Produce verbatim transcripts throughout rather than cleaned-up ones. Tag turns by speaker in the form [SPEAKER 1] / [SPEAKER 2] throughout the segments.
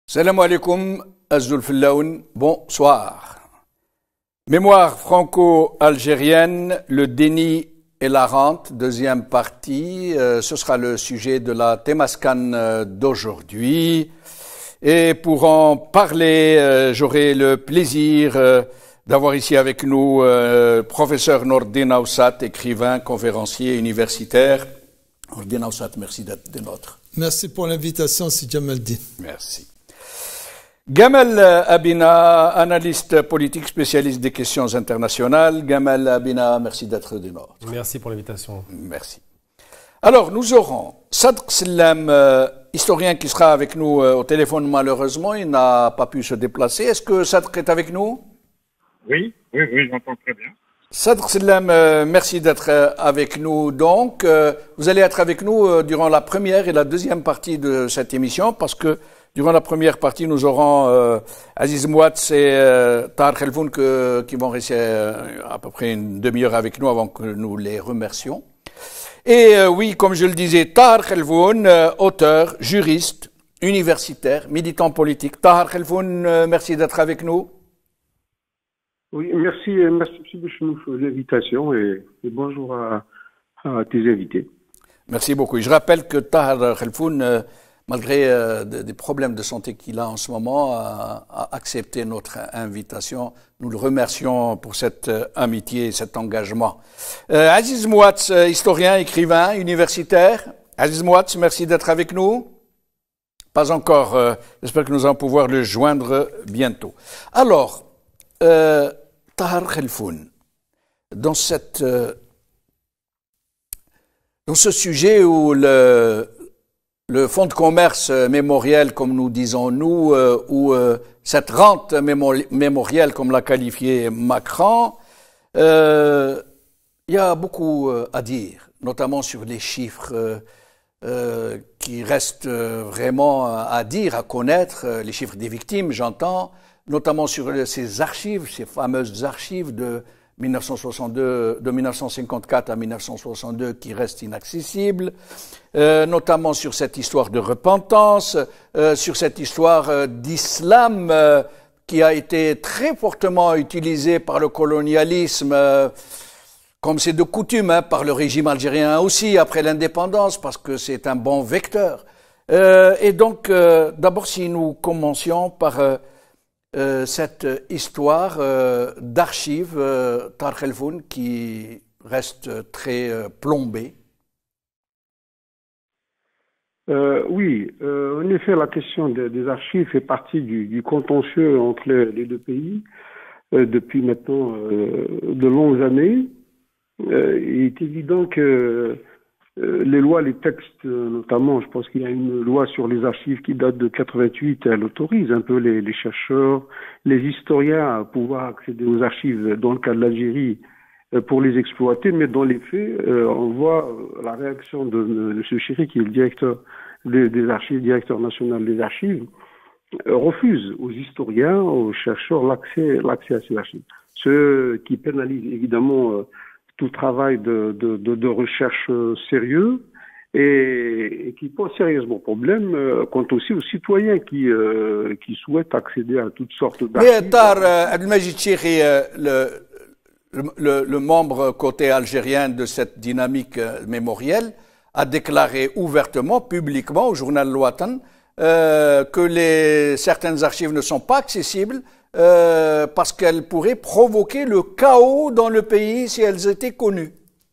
[SPEAKER 1] Salam alaikum, Azul Fillaoun, bonsoir. Mémoire franco-algérienne, le déni et la rente, deuxième partie. Euh, ce sera le sujet de la Thémascan d'aujourd'hui. Et pour en parler, euh, j'aurai le plaisir euh, d'avoir ici avec nous euh, professeur Nordin Aoussat, écrivain, conférencier universitaire. Nordin Aoussat, merci d'être des nôtres.
[SPEAKER 2] Merci pour l'invitation, Si Jamaldin.
[SPEAKER 1] Merci. Gamal Abina, analyste politique, spécialiste des questions internationales. Gamal Abina, merci d'être des nôtres.
[SPEAKER 3] Merci pour l'invitation.
[SPEAKER 1] Merci. Alors, nous aurons Sadr Salem, euh, historien qui sera avec nous euh, au téléphone malheureusement. Il n'a pas pu se déplacer. Est-ce que Sadr est avec nous?
[SPEAKER 4] Oui, oui, oui, j'entends très bien.
[SPEAKER 1] Sadr Salem, euh, merci d'être euh, avec nous. Donc, euh, vous allez être avec nous euh, durant la première et la deuxième partie de cette émission parce que durant la première partie, nous aurons euh, Aziz Mouatz et euh, Tahar Khelfoun que, qui vont rester euh, à peu près une demi-heure avec nous avant que nous les remercions. Et euh, oui, comme je le disais, Tahar Khelfoun, euh, auteur, juriste, universitaire, militant politique. Tahar Khelfoun, euh, merci d'être avec nous.
[SPEAKER 5] Oui, merci, merci M. Bouchnouf pour l'invitation et, et bonjour à, à tes invités.
[SPEAKER 1] Merci beaucoup. Je rappelle que Tahar Khelfoun, euh, malgré euh, des problèmes de santé qu'il a en ce moment, a, a accepté notre invitation. Nous le remercions pour cette euh, amitié et cet engagement. Euh, Aziz Mouatz, euh, historien, écrivain, universitaire. Aziz Mouatz, merci d'être avec nous. Pas encore. Euh, J'espère que nous allons pouvoir le joindre bientôt. Alors, euh, Tahar Khelfoun, dans cette, euh, dans ce sujet où le Le fonds de commerce mémoriel, comme nous disons nous, euh, ou euh, cette rente mémorielle, comme l'a qualifié Macron, euh, il y a beaucoup euh, à dire, notamment sur les chiffres euh, euh, qui restent vraiment à dire, à connaître, les chiffres des victimes, j'entends, notamment sur ces archives, ces fameuses archives de mille neuf cent soixante-deux, de mille neuf cent cinquante-quatre à mille neuf cent soixante-deux qui restent inaccessibles, euh, notamment sur cette histoire de repentance, euh, sur cette histoire euh, d'islam euh, qui a été très fortement utilisée par le colonialisme, euh, comme c'est de coutume, hein, par le régime algérien aussi après l'indépendance, parce que c'est un bon vecteur. Euh, et donc, euh, d'abord, si nous commencions par euh, Euh, cette histoire euh, d'archives, euh, Tahar Khelfoun, qui reste très euh, plombée.
[SPEAKER 5] Euh, oui, euh, en effet, la question de, des archives fait partie du, du contentieux entre les, les deux pays euh, depuis maintenant euh, de longues années. Euh, il est évident que euh, les lois, les textes, euh, notamment, je pense qu'il y a une loi sur les archives qui date de quatre-vingt-huit, elle autorise un peu les, les chercheurs, les historiens à pouvoir accéder aux archives dans le cas de l'Algérie euh, pour les exploiter, mais dans les faits, euh, on voit euh, la réaction de, de, de M. Chéri, qui est le directeur des, des archives, directeur national des archives, euh, refuse aux historiens, aux chercheurs l'accès, l'accès à ces archives. Ce qui pénalise évidemment euh, tout travail de, de, de, de recherche sérieux et, et qui pose sérieusement problème euh, quant aussi aux citoyens qui, euh, qui souhaitent accéder à toutes sortes d'archives.
[SPEAKER 1] Mais Tahar euh, Abdelmajid Chéri, euh, le, le, le membre côté algérien de cette dynamique euh, mémorielle, a déclaré ouvertement, publiquement au journal L'Ouatan, euh, que les, certaines archives ne sont pas accessibles Euh, parce qu'elles pourraient provoquer le chaos dans le pays si elles étaient connues.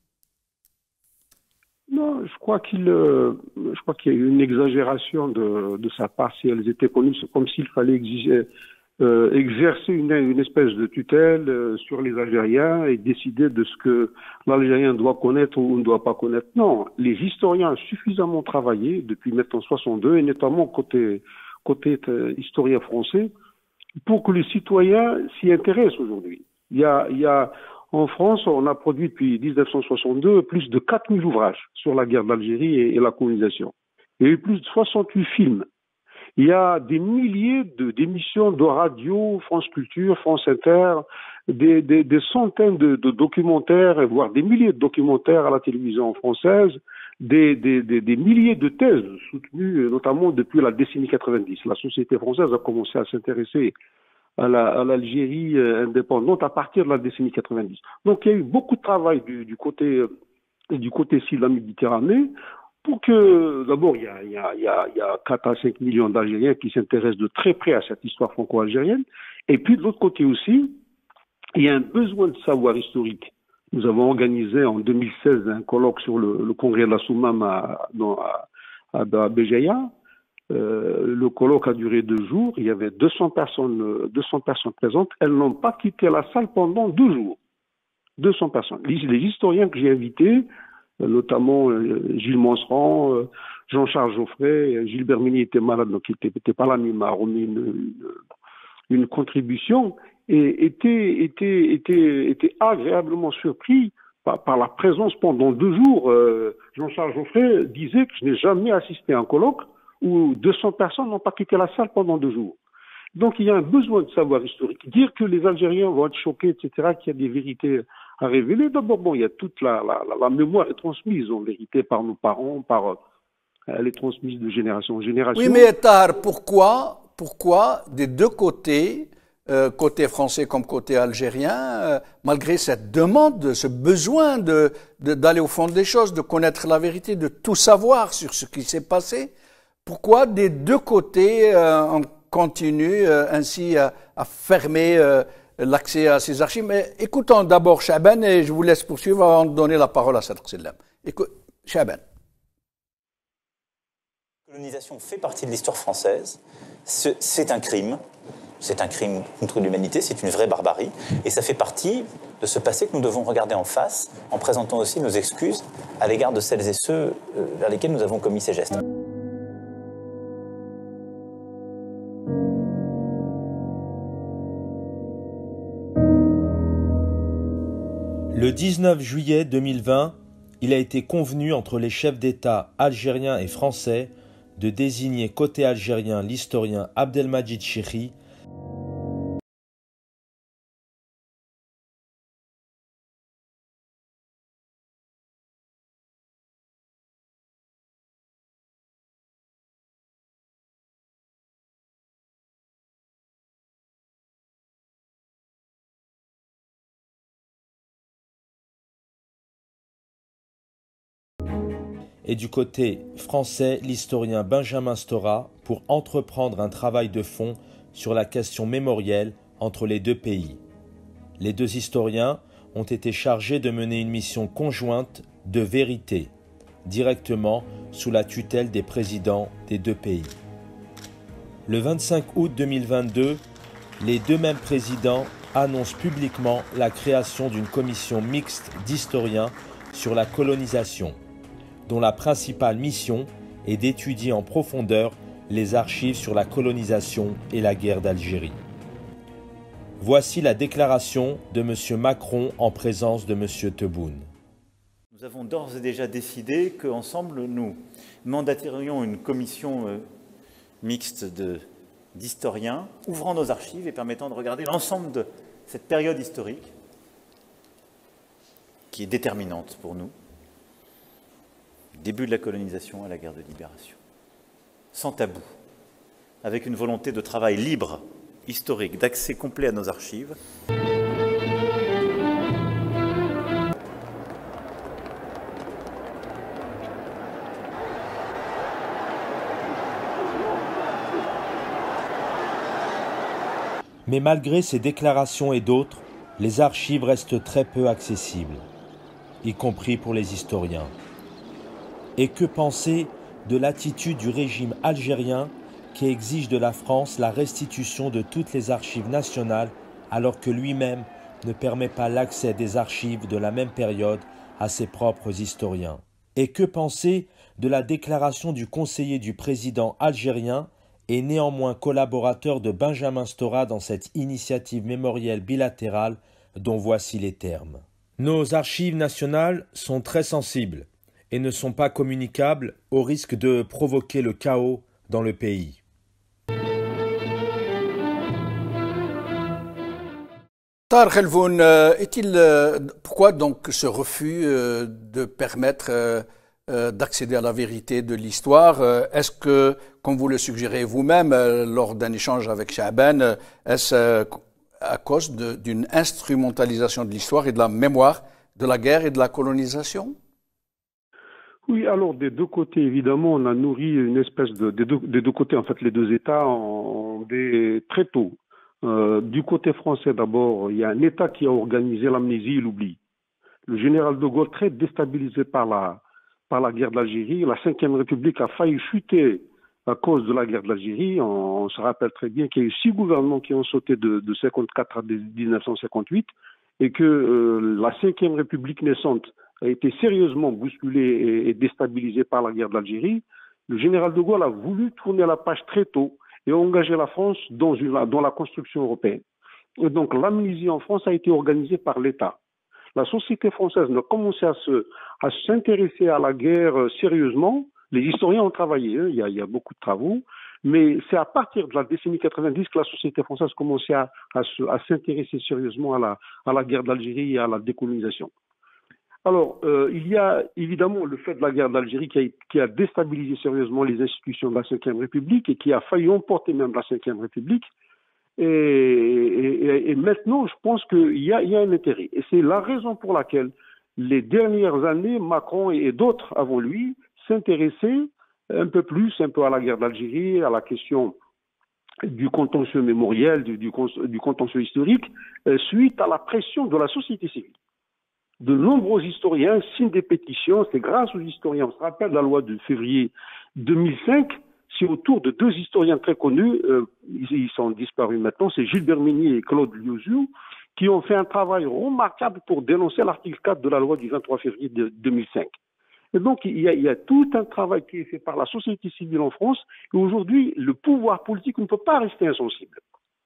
[SPEAKER 5] Non, je crois qu'il, euh, je crois qu'il y a eu une exagération de, de sa part si elles étaient connues. C'est comme s'il fallait exiger, euh, exercer une, une espèce de tutelle euh, sur les Algériens et décider de ce que l'Algérien doit connaître ou ne doit pas connaître. Non, les historiens ont suffisamment travaillé depuis maintenant soixante-deux et notamment côté côté euh, historien français, pour que les citoyens s'y intéressent aujourd'hui. Il y a, il y a, en France, on a produit depuis mille neuf cent soixante-deux plus de quatre mille ouvrages sur la guerre d'Algérie et, et la colonisation. Il y a eu plus de soixante-huit films. Il y a des milliers de, d'émissions de radio, France Culture, France Inter, des, des, des centaines de, de documentaires, voire des milliers de documentaires à la télévision française, des, des, des, des milliers de thèses soutenues, notamment depuis la décennie quatre-vingt-dix. La société française a commencé à s'intéresser à la, à l'Algérie indépendante à partir de la décennie quatre-vingt-dix. Donc il y a eu beaucoup de travail du, du côté du côté-ci de la Méditerranée pour que, d'abord, il y a, il y a, il y a, il y a quatre à cinq millions d'Algériens qui s'intéressent de très près à cette histoire franco-algérienne. Et puis de l'autre côté aussi, il y a un besoin de savoir historique. Nous avons organisé en deux mille seize un colloque sur le, le congrès de la Soumam à, à, à, à Béjaïa. Euh, le colloque a duré deux jours. Il y avait deux cents personnes, deux cents personnes présentes. Elles n'ont pas quitté la salle pendant deux jours. deux cents personnes. Les, les historiens que j'ai invités, euh, notamment euh, Gilles Monserand, euh, Jean-Charles Geoffrey, Gilles Bermini était malade, donc il n'était pas là, mais il m'a remis une, une, une contribution, et étaient était, était, était agréablement surpris par, par la présence pendant deux jours. Euh, Jean-Charles Geoffrey disait que je n'ai jamais assisté à un colloque où deux cents personnes n'ont pas quitté la salle pendant deux jours. Donc il y a un besoin de savoir historique. Dire que les Algériens vont être choqués, et cetera, qu'il y a des vérités à révéler, d'abord, bon, il y a toute la, la, la mémoire est transmise en vérité par nos parents, par, euh, elle est transmise de génération en génération.
[SPEAKER 1] Oui, mais Tahar, pourquoi, pourquoi des deux côtés, euh, côté français comme côté algérien, euh, malgré cette demande, ce besoin de, de, d'aller au fond des choses, de connaître la vérité, de tout savoir sur ce qui s'est passé, pourquoi des deux côtés euh, on continue euh, ainsi à, à fermer euh, l'accès à ces archives? Mais écoutons d'abord Chaban et je vous laisse poursuivre avant de donner la parole à Sadr Sellam. Écoute, Chaban.
[SPEAKER 3] La colonisation fait partie de l'histoire française. C'est un crime. C'est un crime contre l'humanité, c'est une vraie barbarie. Et ça fait partie de ce passé que nous devons regarder en face en présentant aussi nos excuses à l'égard de celles et ceux vers lesquels nous avons commis ces gestes.
[SPEAKER 6] Le dix-neuf juillet deux mille vingt, il a été convenu entre les chefs d'État algériens et français de désigner côté algérien l'historien Abdelmadjid Cheikhri et du côté français l'historien Benjamin Stora pour entreprendre un travail de fond sur la question mémorielle entre les deux pays. Les deux historiens ont été chargés de mener une mission conjointe de vérité, directement sous la tutelle des présidents des deux pays. Le vingt-cinq août deux mille vingt-deux, les deux mêmes présidents annoncent publiquement la création d'une commission mixte d'historiens sur la colonisation, dont la principale mission est d'étudier en profondeur les archives sur la colonisation et la guerre d'Algérie. Voici la déclaration de M. Macron en présence de M. Tebboune.
[SPEAKER 3] Nous avons d'ores et déjà décidé qu'ensemble, nous mandaterions une commission euh, mixte d'historiens ouvrant nos archives et permettant de regarder l'ensemble de cette période historique qui est déterminante pour nous. Début de la colonisation à la guerre de libération. Sans tabou, avec une volonté de travail libre, historique, d'accès complet à nos archives.
[SPEAKER 6] Mais malgré ces déclarations et d'autres, les archives restent très peu accessibles, y compris pour les historiens. Et que penser de l'attitude du régime algérien qui exige de la France la restitution de toutes les archives nationales alors que lui-même ne permet pas l'accès des archives de la même période à ses propres historiens? Et que penser de la déclaration du conseiller du président algérien et néanmoins collaborateur de Benjamin Stora dans cette initiative mémorielle bilatérale dont voici les termes. Nos archives nationales sont très sensibles et ne sont pas communicables au risque de provoquer le chaos dans le pays.
[SPEAKER 1] Tahar Khelfoun, est-il, pourquoi donc ce refus de permettre euh, d'accéder à la vérité de l'histoire. Euh, est-ce que, comme vous le suggérez vous-même euh, lors d'un échange avec Chaaban, euh, est-ce euh, à cause de- d'une instrumentalisation de l'histoire et de la mémoire de la guerre et de la colonisation?
[SPEAKER 5] Oui, alors des deux côtés, évidemment, on a nourri une espèce de, des deux, des deux côtés, en fait, les deux États, en, des, très tôt. Euh, du côté français, d'abord, il y a un État qui a organisé l'amnésie et l'oubli. Le général de Gaulle, très déstabilisé par la, par la guerre d'Algérie, la Cinquième République a failli chuter à cause de la guerre d'Algérie. On, on se rappelle très bien qu'il y a eu six gouvernements qui ont sauté de, de cinquante-quatre à mille neuf cent cinquante-huit et que euh, la Cinquième République naissante a été sérieusement bousculée et, et déstabilisée par la guerre d'Algérie. Le général de Gaulle a voulu tourner la page très tôt et engager la France dans, une, dans la construction européenne. Et donc l'amnésie en France a été organisée par l'État. La société française a commencé à se, à s'intéresser à la guerre euh, sérieusement. Les historiens ont travaillé, hein, il, y a, il y a beaucoup de travaux, mais c'est à partir de la décennie quatre-vingt-dix que la société française commençait à, à, se, à s'intéresser sérieusement à la, à la guerre d'Algérie et à la décolonisation. Alors, euh, il y a évidemment le fait de la guerre d'Algérie qui a, qui a déstabilisé sérieusement les institutions de la Cinquième République et qui a failli emporter même la Cinquième République. Et, et, et maintenant, je pense qu'il y a, il y a un intérêt. Et c'est la raison pour laquelle les dernières années, Macron et d'autres avant lui s'intéressaient un peu plus, un peu à la guerre d'Algérie, à la question du contentieux mémoriel, du, du, du contentieux historique, euh, suite à la pression de la société civile. De nombreux historiens signent des pétitions, c'est grâce aux historiens. On se rappelle la loi de février deux mille cinq, c'est autour de deux historiens très connus, euh, ils, ils sont disparus maintenant, c'est Gilbert Minier et Claude Liozou, qui ont fait un travail remarquable pour dénoncer l'article quatre de la loi du vingt-trois février deux mille cinq. Et donc, il y, a, il y a tout un travail qui est fait par la société civile en France, et aujourd'hui, le pouvoir politique ne peut pas rester insensible.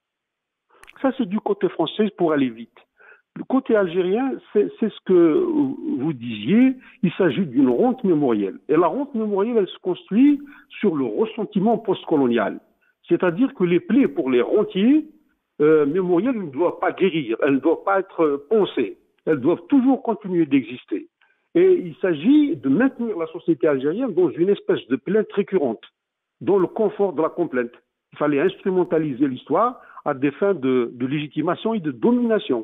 [SPEAKER 5] Ça, c'est du côté français pour aller vite. Le côté algérien, c'est, c'est ce que vous disiez, il s'agit d'une rente mémorielle. Et la rente mémorielle, elle se construit sur le ressentiment postcolonial. C'est-à-dire que les plaies pour les rentiers euh, mémoriels ne doivent pas guérir, elles ne doivent pas être poncées, elles doivent toujours continuer d'exister. Et il s'agit de maintenir la société algérienne dans une espèce de plainte récurrente, dans le confort de la complainte. Il fallait instrumentaliser l'histoire à des fins de, de légitimation et de domination.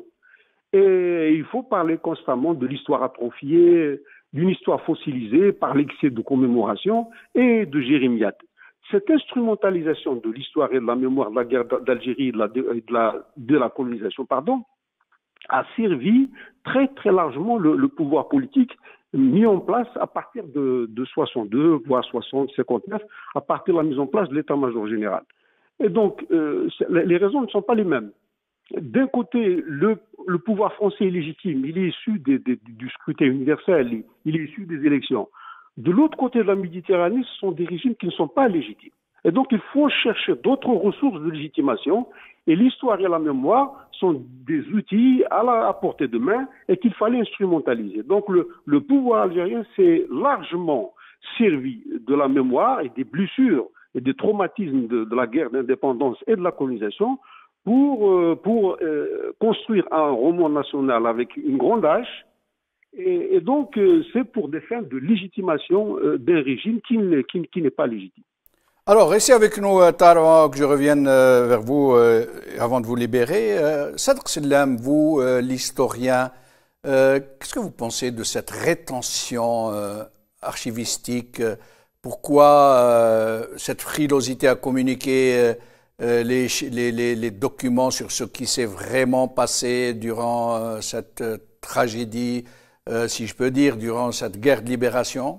[SPEAKER 5] Et il faut parler constamment de l'histoire atrophiée, d'une histoire fossilisée par l'excès de commémoration et de jérémiade. Cette instrumentalisation de l'histoire et de la mémoire de la guerre d'Algérie et de la, de la, de la colonisation, pardon, a servi très très largement le, le pouvoir politique mis en place à partir de, de soixante-deux, voire soixante, cinquante-neuf, à partir de la mise en place de l'état-major général. Et donc, euh, les raisons ne sont pas les mêmes. D'un côté, le, le pouvoir français est légitime, il est issu des, des, du scrutin universel, il, il est issu des élections. De l'autre côté de la Méditerranée, ce sont des régimes qui ne sont pas légitimes. Et donc, il faut chercher d'autres ressources de légitimation, et l'histoire et la mémoire sont des outils à la à portée de main et qu'il fallait instrumentaliser. Donc, le, le pouvoir algérien s'est largement servi de la mémoire et des blessures et des traumatismes de, de la guerre d'indépendance et de la colonisation pour, euh, pour euh, construire un roman national avec une grande hache. Et, et donc, euh, c'est pour des fins de légitimation euh, d'un régime qui, qui, qui n'est pas légitime.
[SPEAKER 1] Alors, restez avec nous, Tahar, avant que je revienne euh, vers vous, euh, avant de vous libérer. Euh, Sadr Sellam, vous, euh, l'historien, euh, qu'est-ce que vous pensez de cette rétention euh, archivistique? Pourquoi euh, cette frilosité à communiquer euh, les, les, les, les documents sur ce qui s'est vraiment passé durant euh, cette euh, tragédie, euh, si je peux dire, durant cette guerre de libération?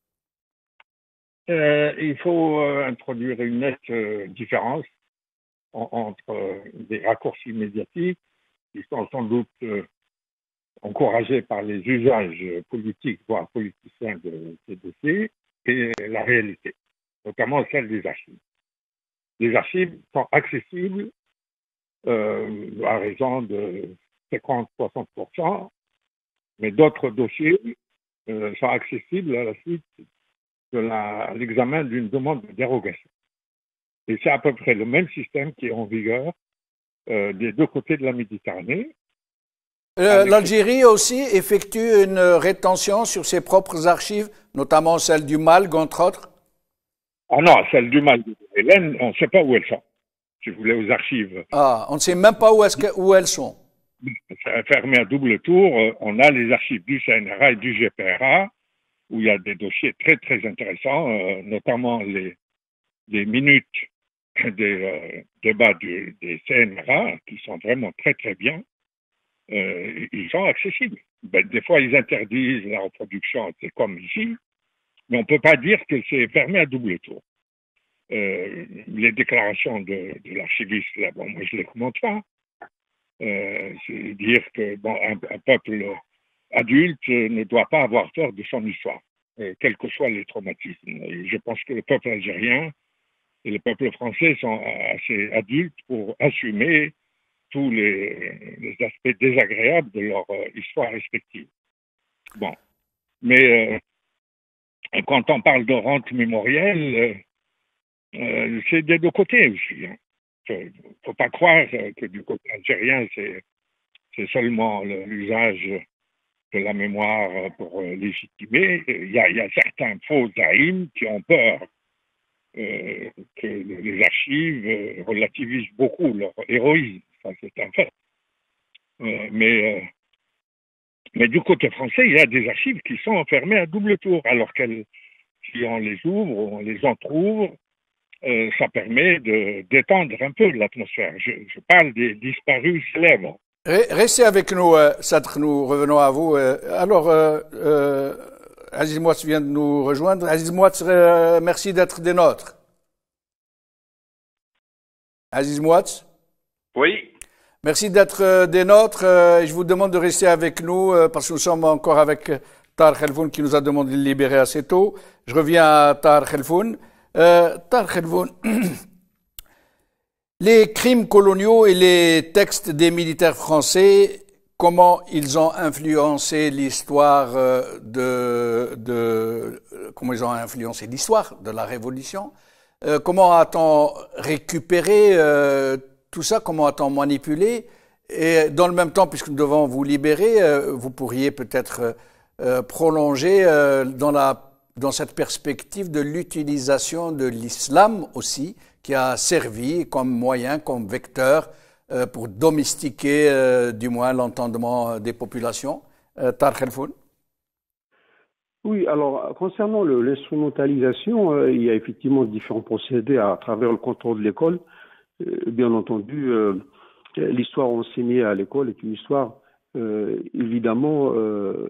[SPEAKER 4] Euh, il faut euh, introduire une nette euh, différence en, entre euh, des raccourcis médiatiques qui sont sans doute euh, encouragés par les usages politiques, voire politiciens de ces dossiers, et la réalité, notamment celle des archives. Les archives sont accessibles euh, à raison de cinquante à soixante pour cent, mais d'autres dossiers euh, sont accessibles à la suite de la, l'examen d'une demande de dérogation. Et c'est à peu près le même système qui est en vigueur euh, des deux côtés de la Méditerranée.
[SPEAKER 1] Euh, L'Algérie aussi effectue une rétention sur ses propres archives, notamment celle du Malg, entre autres.
[SPEAKER 4] Ah non, celle du Malg de Hélène, on ne sait pas où elles sont. Si vous voulez, aux archives.
[SPEAKER 1] Ah, on ne sait même pas où, est-ce que, où elles sont.
[SPEAKER 4] C'est fermé à double tour. On a les archives du C N R A et du G P R A, où il y a des dossiers très très intéressants, euh, notamment les, les minutes des euh, débats du, des C N R A, qui sont vraiment très très bien. Euh, ils sont accessibles. Ben, des fois, ils interdisent la reproduction, c'est comme ici, mais on ne peut pas dire que c'est fermé à double tour. Euh, les déclarations de, de l'archiviste, là, bon, moi je ne les commente pas. Euh, c'est dire que bon, un, un peuple adulte ne doit pas avoir peur de son histoire, euh, quels que soient les traumatismes. Et je pense que le peuple algérien et le peuple français sont assez adultes pour assumer tous les, les aspects désagréables de leur euh, histoire respective. Bon, mais euh, quand on parle de rente mémorielle, euh, euh, c'est des deux côtés aussi. Hein. Il ne faut pas croire que du côté algérien, c'est, c'est seulement le, l'usage de la mémoire pour euh, légitimer. Il y a, il y a certains faux zaïms qui ont peur euh, que les archives euh, relativisent beaucoup leur héroïsme. Ça, c'est un fait. Euh, mais, euh, mais du côté français, il y a des archives qui sont fermées à double tour, alors qu'elles, si on les ouvre, on les entrouvre, euh, ça permet de détendre un peu l'atmosphère. Je, je parle des disparus célèbres.
[SPEAKER 1] Restez avec nous, euh, Sadr, nous revenons à vous. Euh, alors, euh, euh, Aziz Mouatz vient de nous rejoindre. Aziz Mouatz, euh, merci d'être des nôtres. Aziz Mouatz?
[SPEAKER 7] Oui.
[SPEAKER 1] Merci d'être euh, des nôtres. Euh, je vous demande de rester avec nous euh, parce que nous sommes encore avec euh, Tahar Khelfoun qui nous a demandé de le libérer assez tôt. Je reviens à Tahar Khelfoun. Euh, Tahar Khelfoun, les crimes coloniaux et les textes des militaires français, comment ils ont influencé l'histoire de, de comment ils ont influencé l'histoire de la Révolution? Euh, comment a-t-on récupéré euh, tout ça? Comment a-t-on manipulé? Et dans le même temps, puisque nous devons vous libérer, euh, vous pourriez peut-être euh, prolonger euh, dans la dans cette perspective de l'utilisation de l'islam aussi, qui a servi comme moyen, comme vecteur euh, pour domestiquer euh, du moins l'entendement des populations. Euh, Tahar Khelfoun.
[SPEAKER 5] Oui, alors concernant le, l'instrumentalisation, euh, il y a effectivement différents procédés à, à travers le contrôle de l'école. Euh, bien entendu, euh, l'histoire enseignée à l'école est une histoire euh, évidemment euh,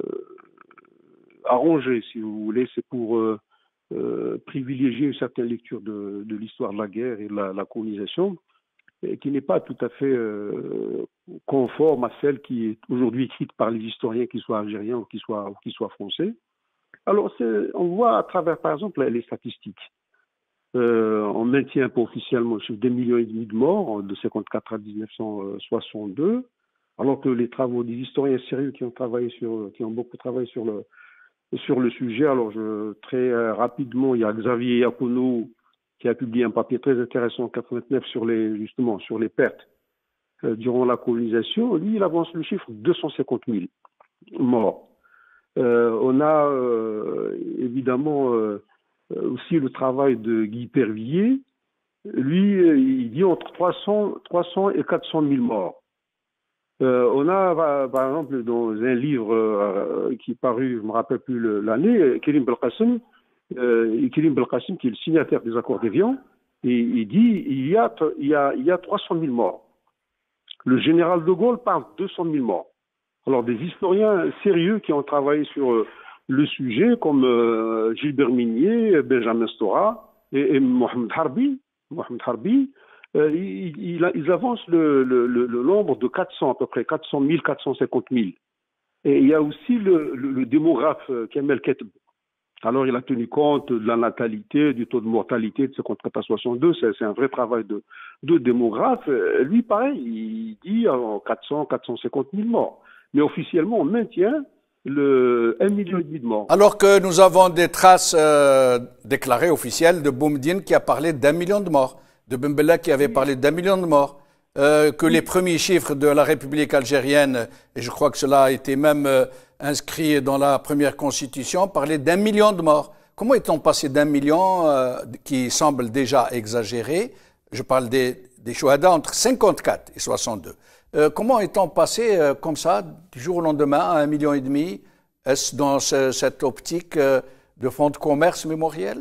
[SPEAKER 5] arrangée, si vous voulez. C'est pour euh, euh, privilégier une certaine lecture de, de l'histoire de la guerre et de la, la colonisation, et qui n'est pas tout à fait euh, conforme à celle qui est aujourd'hui écrite par les historiens, qu'ils soient algériens ou qu'ils soient, ou qu'ils soient français. Alors, c'est, on voit à travers, par exemple, les statistiques. Euh, on maintient pas officiellement le chiffre deux millions et demi de morts de cinquante-quatre à dix-neuf cent soixante-deux, alors que les travaux des historiens sérieux qui ont travaillé sur, qui ont beaucoup travaillé sur le sur le sujet. Alors, je, très euh, rapidement, il y a Xavier Iacono qui a publié un papier très intéressant en quatre-vingt-neuf sur les justement sur les pertes euh, durant la colonisation. Lui, il avance le chiffre de deux cent cinquante mille morts. Euh, on a euh, évidemment euh, aussi le travail de Guy Pervier. Lui, il dit entre trois cents et quatre cent mille morts. Euh, on a, par exemple, dans un livre euh, qui est paru, je ne me rappelle plus le, l'année, Kérim Belkacem, euh, Kérim Belkacem, qui est le signataire des accords d'Évian, et il dit il y a, il y a, il y a trois cent mille morts. Le général de Gaulle parle de deux cent mille morts. Alors, des historiens sérieux qui ont travaillé sur euh, le sujet, comme euh, Gilbert Minier, Benjamin Stora et, et Mohamed Harbi, Mohamed Harbi, euh, ils, ils, ils avancent le, le, le, le nombre de quatre cents, à peu près quatre cent mille, quatre cent cinquante mille. Et il y a aussi le, le, le démographe euh, Kamel Ketb. Alors, il a tenu compte de la natalité, du taux de mortalité de cinquante-quatre à soixante-deux. C'est, c'est un vrai travail de, de démographe. Lui, pareil, il dit euh, quatre cents, quatre cent cinquante mille morts. Mais officiellement, on maintient le un million et demi de morts.
[SPEAKER 1] Alors que nous avons des traces euh, déclarées officielles de Boumediene qui a parlé d'un million de morts, de Bembella qui avait parlé d'un million de morts. euh, que les premiers chiffres de la République algérienne, et je crois que cela a été même euh, inscrit dans la première constitution, parlaient d'un million de morts. Comment est-on passé d'un million, euh, qui semble déjà exagéré, je parle des, des Chouhada, entre cinquante-quatre et soixante-deux. Euh, comment est-on passé euh, comme ça, du jour au lendemain, à un million et demi? Est-ce dans ce, cette optique euh, de fonds de commerce mémoriel?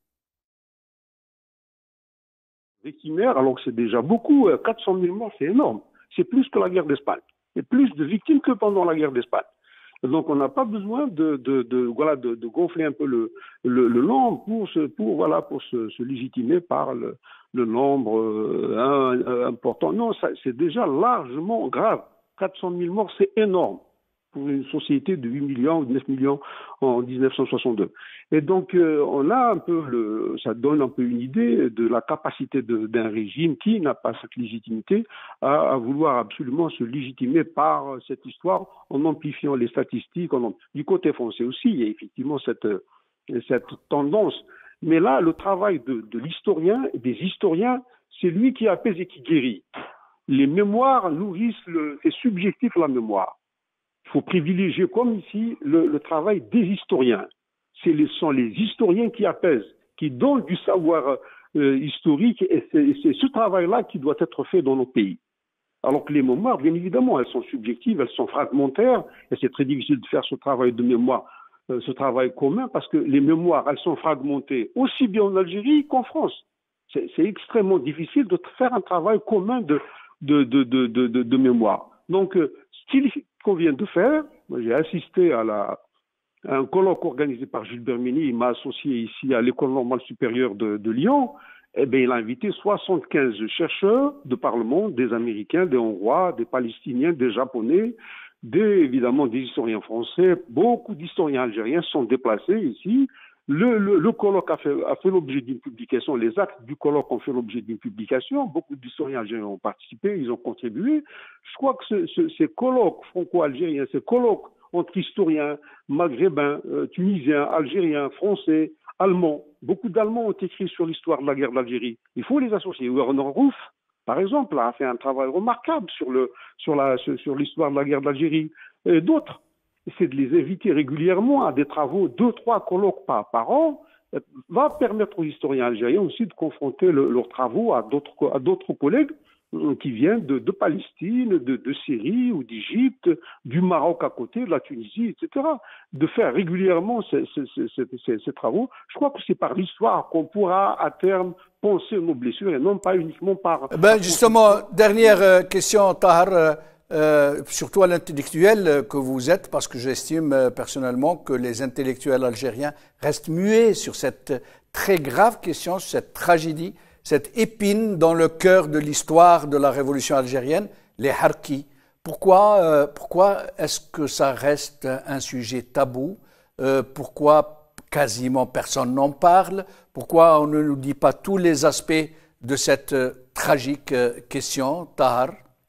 [SPEAKER 5] Victimaires, alors que c'est déjà beaucoup, quatre cent mille morts, c'est énorme. C'est plus que la guerre d'Espagne. Il y a plus de victimes que pendant la guerre d'Espagne. Donc on n'a pas besoin de, de, de, voilà, de, de gonfler un peu le, le, le nombre pour, se, pour, voilà, pour se, se légitimer par le, le nombre euh, un, important. Non, c'est déjà largement grave. quatre cent mille morts, c'est énorme pour une société de huit millions ou neuf millions en mille neuf cent soixante-deux. Et donc, euh, on a un peu, le, ça donne un peu une idée de la capacité d'un régime qui n'a pas cette légitimité à, à vouloir absolument se légitimer par cette histoire en amplifiant les statistiques. En, du côté français aussi, il y a effectivement cette, cette tendance. Mais là, le travail de, de l'historien, des historiens, c'est lui qui apaise et qui guérit. Les mémoires nourrissent, le, c'est subjectif la mémoire. Il faut privilégier, comme ici, le, le travail des historiens. Ce sont les historiens qui apaisent, qui donnent du savoir euh, historique, et c'est ce travail-là qui doit être fait dans nos pays. Alors que les mémoires, bien évidemment, elles sont subjectives, elles sont fragmentaires, et c'est très difficile de faire ce travail de mémoire, euh, ce travail commun, parce que les mémoires, elles sont fragmentées aussi bien en Algérie qu'en France. C'est extrêmement difficile de faire un travail commun de, de, de, de, de, de, de mémoire. Donc, euh, ce qu'il qu'on vient de faire, j'ai assisté à, la, à un colloque organisé par Gilles Bermini, il m'a associé ici à l'École normale supérieure de, de Lyon, eh bien, il a invité soixante-quinze chercheurs de par le monde, des Américains, des Hongrois, des Palestiniens, des Japonais, des, évidemment des historiens français, beaucoup d'historiens algériens sont déplacés ici. Le, le, le colloque a fait, a fait l'objet d'une publication, les actes du colloque ont fait l'objet d'une publication, beaucoup d'historiens algériens ont participé, ils ont contribué. Je crois que ce, ce, ces colloques franco-algériens, ces colloques entre historiens, maghrébins, euh, tunisiens, algériens, français, allemands, beaucoup d'Allemands ont écrit sur l'histoire de la guerre d'Algérie. Il faut les associer. Werner Ruf, par exemple, a fait un travail remarquable sur le, sur la, sur l'histoire de la guerre d'Algérie. Et d'autres. C'est de les inviter régulièrement à des travaux, deux, trois colloques par, par an, va permettre aux historiens algériens aussi de confronter le, leurs travaux à d'autres collègues qui viennent de, de Palestine, de, de Syrie ou d'Égypte, du Maroc à côté, de la Tunisie, et cetera. De faire régulièrement ces, ces, ces, ces, ces travaux. Je crois que c'est par l'histoire qu'on pourra à terme penser nos blessures et non pas uniquement par...
[SPEAKER 1] Ben justement, dernière question, Tahar. Euh, surtout à l'intellectuel que vous êtes, parce que j'estime euh, personnellement que les intellectuels algériens restent muets sur cette très grave question, sur cette tragédie, cette épine dans le cœur de l'histoire de la révolution algérienne, les harkis. Pourquoi, euh, pourquoi est-ce que ça reste un sujet tabou? euh, Pourquoi quasiment personne n'en parle? Pourquoi on ne nous dit pas tous les aspects de cette euh, tragique euh, question, Tahar?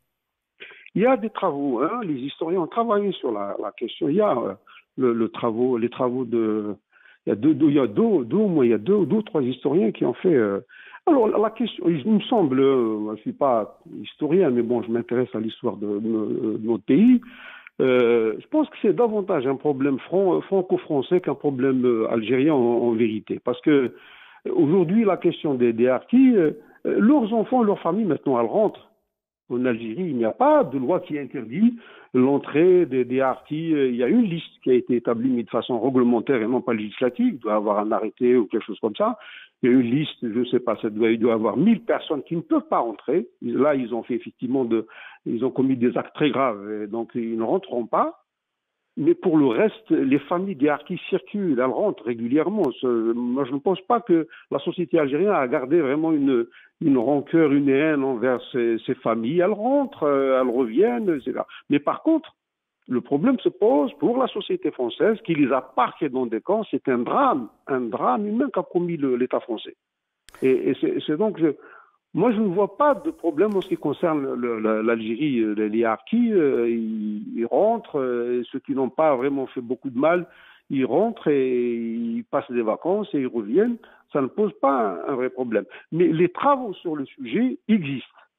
[SPEAKER 5] Il y a des travaux, hein, les historiens ont travaillé sur la, la question. Il y a euh, le, le travaux, les travaux de, il y a deux, deux, il y a deux, deux, moi, il y a deux, deux, trois historiens qui ont fait. Euh, alors la question, il me semble, euh, je suis pas historien, mais bon, je m'intéresse à l'histoire de, de, de notre pays. Euh, je pense que c'est davantage un problème fran, franco-français qu'un problème euh, algérien en, en vérité, parce que aujourd'hui la question des, des harkis, euh, leurs enfants, leurs familles maintenant elles rentrent. En Algérie, il n'y a pas de loi qui interdit l'entrée des, des harkis. Il y a une liste qui a été établie, mais de façon réglementaire et non pas législative. Il doit y avoir un arrêté ou quelque chose comme ça. Il y a une liste, je ne sais pas, ça doit, il doit y avoir mille personnes qui ne peuvent pas entrer. Là, ils ont fait effectivement de, ils ont commis des actes très graves, et donc ils ne rentreront pas. Mais pour le reste, les familles des harkis circulent, elles rentrent régulièrement. Moi, je ne pense pas que la société algérienne a gardé vraiment une, une rancœur, une haine envers ces, ces familles. Elles rentrent, elles reviennent, et cetera. Mais par contre, le problème se pose pour la société française qui les a parqués dans des camps. C'est un drame, un drame humain qu'a commis l'État français. Et, et c'est donc... Je, Moi, je ne vois pas de problème en ce qui concerne l'Algérie. Les harkis, euh, ils, ils rentrent, euh, ceux qui n'ont pas vraiment fait beaucoup de mal, ils rentrent et ils passent des vacances et ils reviennent. Ça ne pose pas un, un vrai problème. Mais les travaux sur le sujet existent.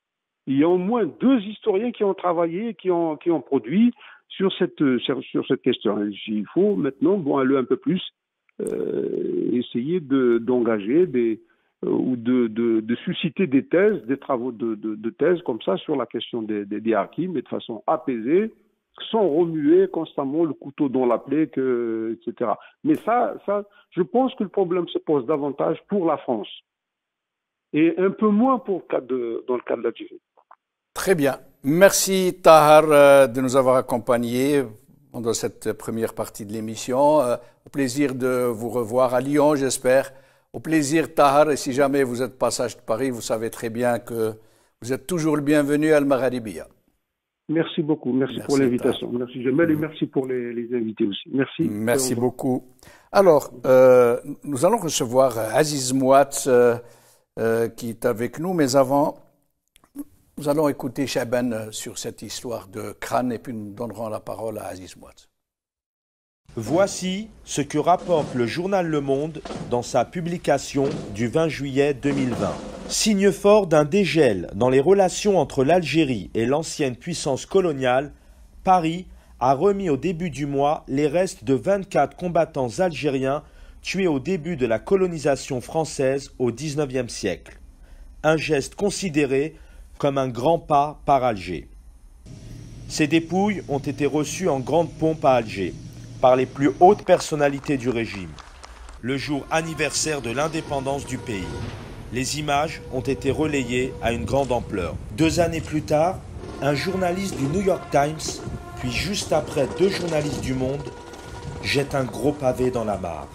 [SPEAKER 5] il y a au moins deux historiens qui ont travaillé, qui ont, qui ont produit sur cette, sur, sur cette question. Il faut maintenant bon, aller un peu plus, euh, essayer de, d'engager des, euh, ou de, de, de susciter des thèses, des travaux de, de, de thèses comme ça sur la question des, des, des harkis, mais de façon apaisée, sans remuer constamment le couteau dans la plaie, que, et cetera. Mais ça, ça, je pense que le problème se pose davantage pour la France et un peu moins pour le cas de, dans le cas de l'Algérie.
[SPEAKER 1] Très bien. Merci Tahar de nous avoir accompagnés pendant cette première partie de l'émission. Au plaisir de vous revoir à Lyon, j'espère. Au plaisir Tahar, et si jamais vous êtes passage de Paris, vous savez très bien que vous êtes toujours le bienvenu à Al-Magharibiya.
[SPEAKER 5] Merci beaucoup, merci, merci pour l'invitation. Merci Jamel et merci pour les, les invités aussi. Merci.
[SPEAKER 1] Merci beaucoup. Alors, euh, nous allons recevoir Aziz Mouatz euh, euh, qui est avec nous, mais avant, nous allons écouter Chaban sur cette histoire de crâne et puis nous donnerons la parole à Aziz Mouatz.
[SPEAKER 6] Voici ce que rapporte le journal Le Monde dans sa publication du vingt juillet deux mille vingt. Signe fort d'un dégel dans les relations entre l'Algérie et l'ancienne puissance coloniale, Paris a remis au début du mois les restes de vingt-quatre combattants algériens tués au début de la colonisation française au dix-neuvième siècle. Un geste considéré comme un grand pas par Alger. Ces dépouilles ont été reçues en grande pompe à Alger par les plus hautes personnalités du régime, le jour anniversaire de l'indépendance du pays. Les images ont été relayées à une grande ampleur. Deux années plus tard, un journaliste du New York Times, puis juste après deux journalistes du Monde, jette un gros pavé dans la mare.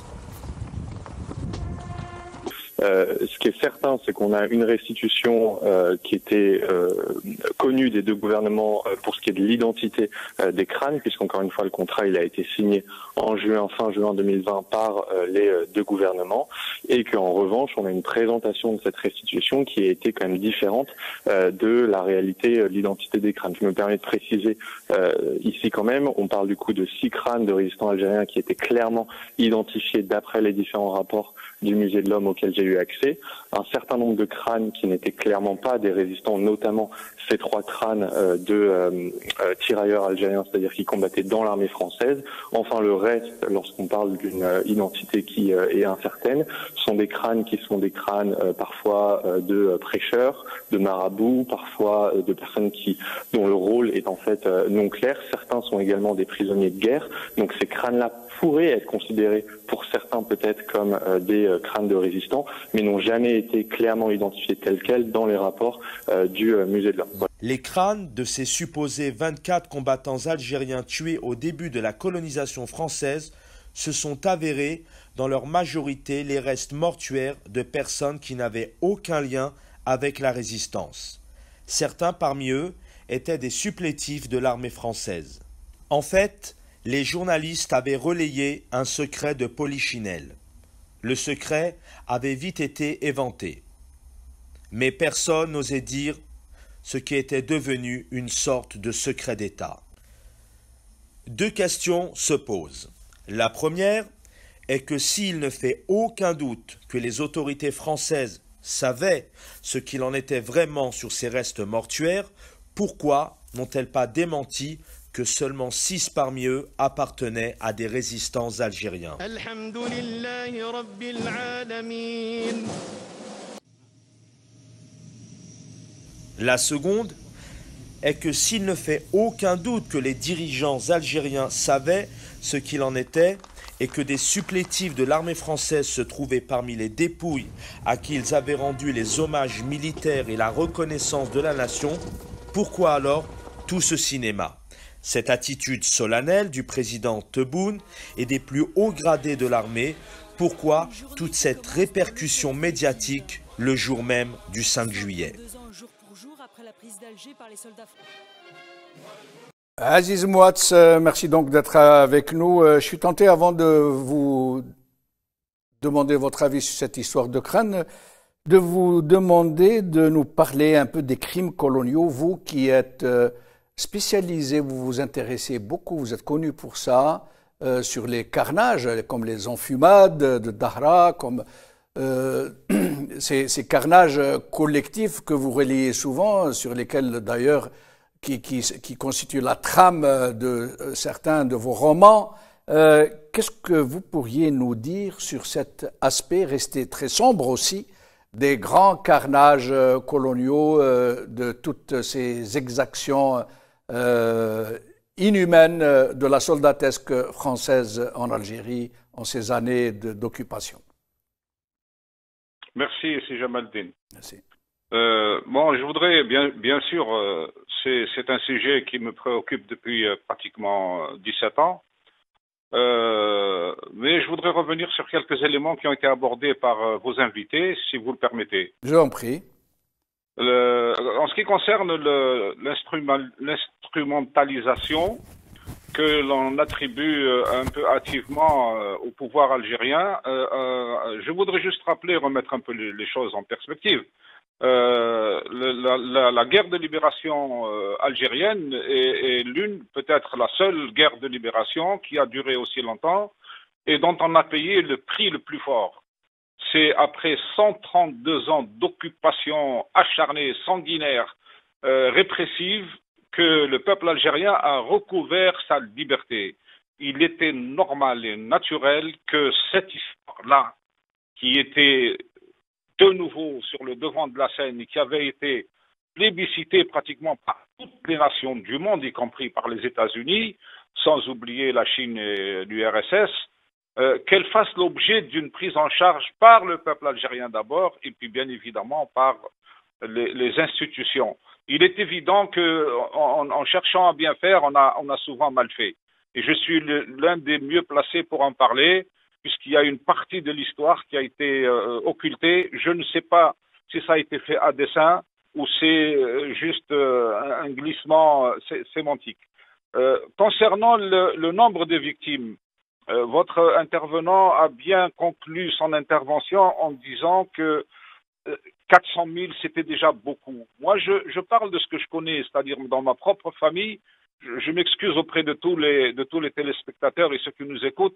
[SPEAKER 7] Euh, ce qui est certain, c'est qu'on a une restitution euh, qui était euh, connue des deux gouvernements euh, pour ce qui est de l'identité euh, des crânes, puisqu'encore une fois, le contrat il a été signé en juin, fin juin deux mille vingt par euh, les euh, deux gouvernements, et qu'en revanche, on a une présentation de cette restitution qui a été quand même différente euh, de la réalité de euh, l'identité des crânes. Je me permets de préciser euh, ici quand même, on parle du coup de six crânes de résistants algériens qui étaient clairement identifiés d'après les différents rapports du musée de l'homme auquel j'ai eu accès, un certain nombre de crânes qui n'étaient clairement pas des résistants, notamment ces trois crânes euh, de euh, euh, tirailleurs algériens, c'est-à-dire qui combattaient dans l'armée française. Enfin, le reste, lorsqu'on parle d'une euh, identité qui euh, est incertaine, sont des crânes qui sont des crânes euh, parfois euh, de euh, prêcheurs, de marabouts, parfois euh, de personnes qui dont le rôle est en fait euh, non clair. Certains sont également des prisonniers de guerre. Donc ces crânes-là pourraient être considérés pour certains peut-être comme euh, des euh, crânes de résistants, mais n'ont jamais été clairement identifiés tels quels dans les rapports euh, du euh, musée de l'homme. Voilà.
[SPEAKER 6] Les crânes de ces supposés vingt-quatre combattants algériens tués au début de la colonisation française se sont avérés dans leur majorité les restes mortuaires de personnes qui n'avaient aucun lien avec la résistance. Certains parmi eux étaient des supplétifs de l'armée française. En fait, les journalistes avaient relayé un secret de Polichinelle. Le secret avait vite été éventé. Mais personne n'osait dire ce qui était devenu une sorte de secret d'État. Deux questions se posent. La première est que s'il ne fait aucun doute que les autorités françaises savaient ce qu'il en était vraiment sur ces restes mortuaires, pourquoi n'ont-elles pas démenti que seulement six parmi eux appartenaient à des résistants algériens? La seconde est que s'il ne fait aucun doute que les dirigeants algériens savaient ce qu'il en était et que des supplétifs de l'armée française se trouvaient parmi les dépouilles à qui ils avaient rendu les hommages militaires et la reconnaissance de la nation, pourquoi alors tout ce cinéma? Cette attitude solennelle du président Tebboune et des plus hauts gradés de l'armée, pourquoi toute cette répercussion médiatique le jour même du cinq juillet?
[SPEAKER 1] Aziz Mouatz, merci donc d'être avec nous. Je suis tenté, avant de vous demander votre avis sur cette histoire de crâne, de vous demander de nous parler un peu des crimes coloniaux, vous qui êtes spécialisé, vous vous intéressez beaucoup, vous êtes connu pour ça, euh, sur les carnages, comme les enfumades de Dahra, comme euh, ces, ces carnages collectifs que vous relayez souvent, sur lesquels d'ailleurs qui, qui, qui constituent la trame de certains de vos romans. Euh, qu'est-ce que vous pourriez nous dire sur cet aspect resté très sombre aussi des grands carnages coloniaux, euh, de toutes ces exactions euh, inhumaines de la soldatesque française en Algérie en ces années d'occupation?
[SPEAKER 8] Merci, c'est Jamaldine.
[SPEAKER 1] Merci.
[SPEAKER 8] Euh, bon, je voudrais, bien, bien sûr, euh, c'est un sujet qui me préoccupe depuis euh, pratiquement dix-sept ans. Euh, mais je voudrais revenir sur quelques éléments qui ont été abordés par euh, vos invités, si vous le permettez.
[SPEAKER 1] Je vous en prie.
[SPEAKER 8] Le, en ce qui concerne l'instrumentalisation que l'on attribue euh, un peu hâtivement euh, au pouvoir algérien, euh, euh, je voudrais juste rappeler, remettre un peu les, les choses en perspective. Euh, la, la, la guerre de libération euh, algérienne est, est l'une, peut-être la seule guerre de libération qui a duré aussi longtemps et dont on a payé le prix le plus fort. C'est après cent trente-deux ans d'occupation acharnée, sanguinaire, euh, répressive, que le peuple algérien a recouvert sa liberté. Il était normal et naturel que cette histoire-là, qui était de nouveau sur le devant de la scène et qui avait été plébiscitée pratiquement par toutes les nations du monde, y compris par les États-Unis, sans oublier la Chine et l'U R S S, euh, qu'elle fasse l'objet d'une prise en charge par le peuple algérien d'abord et puis bien évidemment par les, les institutions. Il est évident qu'en en cherchant à bien faire, on a, on a souvent mal fait. Et je suis l'un des mieux placés pour en parler, puisqu'il y a une partie de l'histoire qui a été euh, occultée. Je ne sais pas si ça a été fait à dessein ou c'est euh, juste euh, un glissement euh, sémantique. Euh, concernant le, le nombre de victimes, euh, votre intervenant a bien conclu son intervention en disant que euh, quatre cent mille, c'était déjà beaucoup. Moi, je, je parle de ce que je connais, c'est-à-dire dans ma propre famille. Je, je m'excuse auprès de tous les, de tous les téléspectateurs et ceux qui nous écoutent.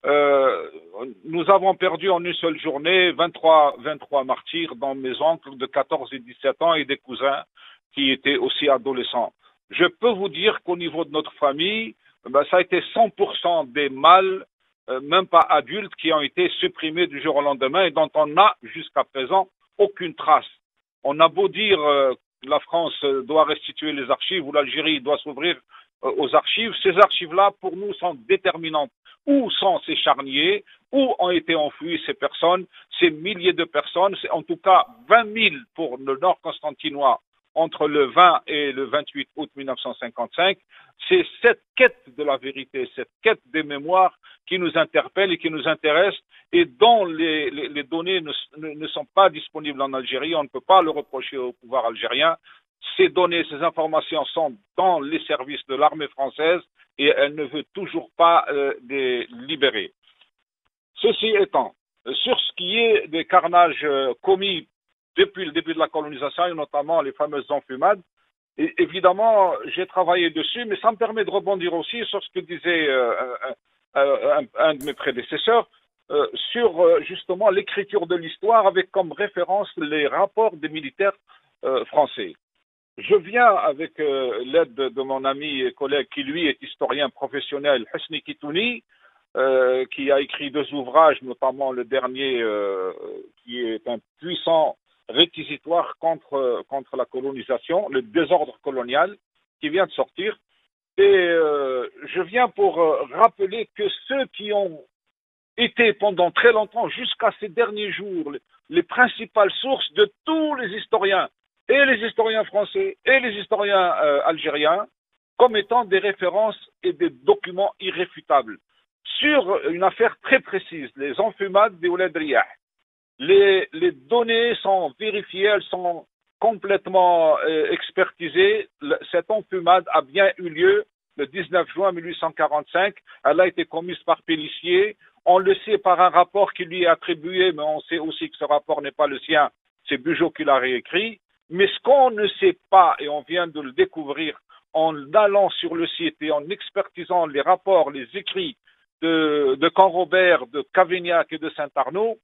[SPEAKER 8] Euh, nous avons perdu en une seule journée vingt-trois, vingt-trois martyrs, dont mes oncles de quatorze et dix-sept ans et des cousins qui étaient aussi adolescents. Je peux vous dire qu'au niveau de notre famille, ben, ça a été cent pour cent des mâles, euh, même pas adultes, qui ont été supprimés du jour au lendemain et dont on n'a jusqu'à présent aucune trace. On a beau dire euh, que la France doit restituer les archives ou l'Algérie doit s'ouvrir euh, aux archives, ces archives-là pour nous sont déterminantes. Où sont ces charniers? Où ont été enfouies ces personnes, ces milliers de personnes? C'est en tout cas vingt mille pour le nord constantinois entre le vingt et le vingt-huit août mille neuf cent cinquante-cinq. C'est cette quête de la vérité, cette quête des mémoires qui nous interpelle et qui nous intéresse et dont les, les, les données ne, ne, ne sont pas disponibles en Algérie. On ne peut pas le reprocher au pouvoir algérien. Ces données, ces informations sont dans les services de l'armée française et elle ne veut toujours pas euh, les libérer. Ceci étant, sur ce qui est des carnages euh, commis depuis le début de la colonisation, et notamment les fameuses enfumades, et évidemment, j'ai travaillé dessus, mais ça me permet de rebondir aussi sur ce que disait euh, un, un, un de mes prédécesseurs, euh, sur euh, justement l'écriture de l'histoire avec comme référence les rapports des militaires euh, français. Je viens avec euh, l'aide de, de mon ami et collègue qui lui est historien professionnel, Husni Kitouni, euh, qui a écrit deux ouvrages, notamment le dernier euh, qui est un puissant réquisitoire contre, contre la colonisation, le désordre colonial, qui vient de sortir. Et euh, je viens pour euh, rappeler que ceux qui ont été pendant très longtemps, jusqu'à ces derniers jours, les, les principales sources de tous les historiens, et les historiens français et les historiens euh, algériens, comme étant des références et des documents irréfutables sur une affaire très précise, les enfumades des Ouled Riyah. Les, les données sont vérifiées, elles sont complètement euh, expertisées. Le, cette enfumade a bien eu lieu le dix-neuf juin mille huit cent quarante-cinq. Elle a été commise par Pélissier. On le sait par un rapport qui lui est attribué, mais on sait aussi que ce rapport n'est pas le sien. C'est Bugeaud qui l'a réécrit. Mais ce qu'on ne sait pas, et on vient de le découvrir en allant sur le site et en expertisant les rapports, les écrits de, de Canrobert, de Cavaignac et de Saint-Arnaud,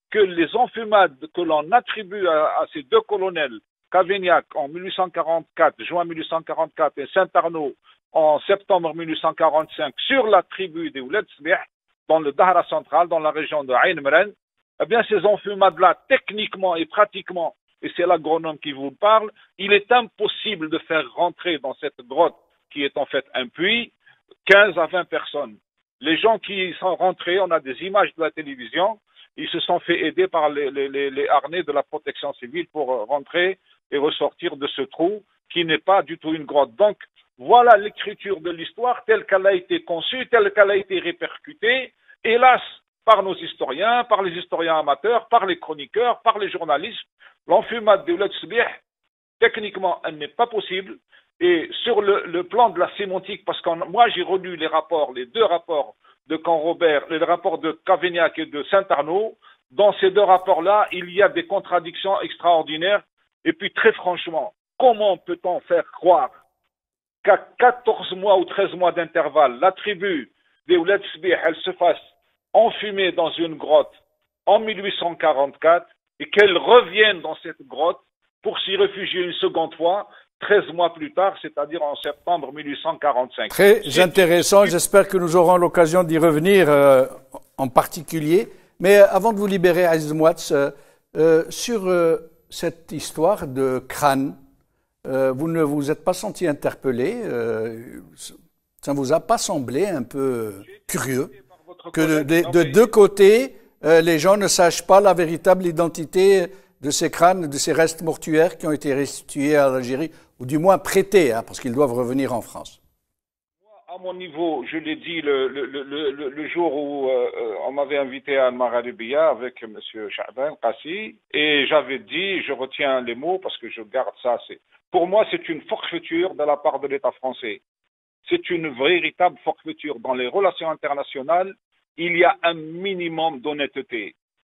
[SPEAKER 8] que les enfumades que l'on attribue à, à ces deux colonels, Cavaignac en mille huit cent quarante-quatre, juin mille huit cent quarante-quatre, et Saint-Arnaud en septembre mille huit cent quarante-cinq, sur la tribu des Ouled Sbih, dans le Dahra central, dans la région de Ain Mren, eh bien, ces enfumades-là, techniquement et pratiquement, et c'est l'agronome qui vous parle, il est impossible de faire rentrer dans cette grotte, qui est en fait un puits, quinze à vingt personnes. Les gens qui sont rentrés, on a des images de la télévision, ils se sont fait aider par les, les, les, les harnais de la protection civile pour rentrer et ressortir de ce trou, qui n'est pas du tout une grotte. Donc, voilà l'écriture de l'histoire telle qu'elle a été conçue, telle qu'elle a été répercutée, hélas, par nos historiens, par les historiens amateurs, par les chroniqueurs, par les journalistes. L'enfumade de Ouled Sbih, techniquement, elle n'est pas possible. Et sur le, le plan de la sémantique, parce que moi j'ai relu les rapports, les deux rapports de Camp-Robert, les rapports de Cavaignac et de Saint-Arnaud, dans ces deux rapports-là, il y a des contradictions extraordinaires. Et puis très franchement, comment peut-on faire croire qu'à quatorze mois ou treize mois d'intervalle, la tribu des Ouled Sbih, elle se fasse enfumer dans une grotte en mille huit cent quarante-quatre et qu'elle revienne dans cette grotte pour s'y réfugier une seconde fois, treize mois plus tard, c'est-à-dire en septembre mille huit cent quarante-cinq.
[SPEAKER 1] Très intéressant, j'espère que nous aurons l'occasion d'y revenir euh, en particulier. Mais avant de vous libérer, Aziz Mouatz, euh, euh, sur euh, cette histoire de crâne, euh, vous ne vous êtes pas senti interpellé, euh, ça ne vous a pas semblé un peu curieux que de, de, de deux côtés, euh, les gens ne sachent pas la véritable identité de ces crânes, de ces restes mortuaires qui ont été restitués à l'Algérie, ou du moins prêtés, hein, parce qu'ils doivent revenir en France?
[SPEAKER 8] À mon niveau, je l'ai dit le, le, le, le, le jour où euh, on m'avait invité à Al-Magharibiya avec M. Cha'ban Qassi, et j'avais dit, je retiens les mots parce que je garde ça, c'est, pour moi c'est une forfaiture de la part de l'État français. C'est une véritable forfaiture. Dans les relations internationales, il y a un minimum d'honnêteté,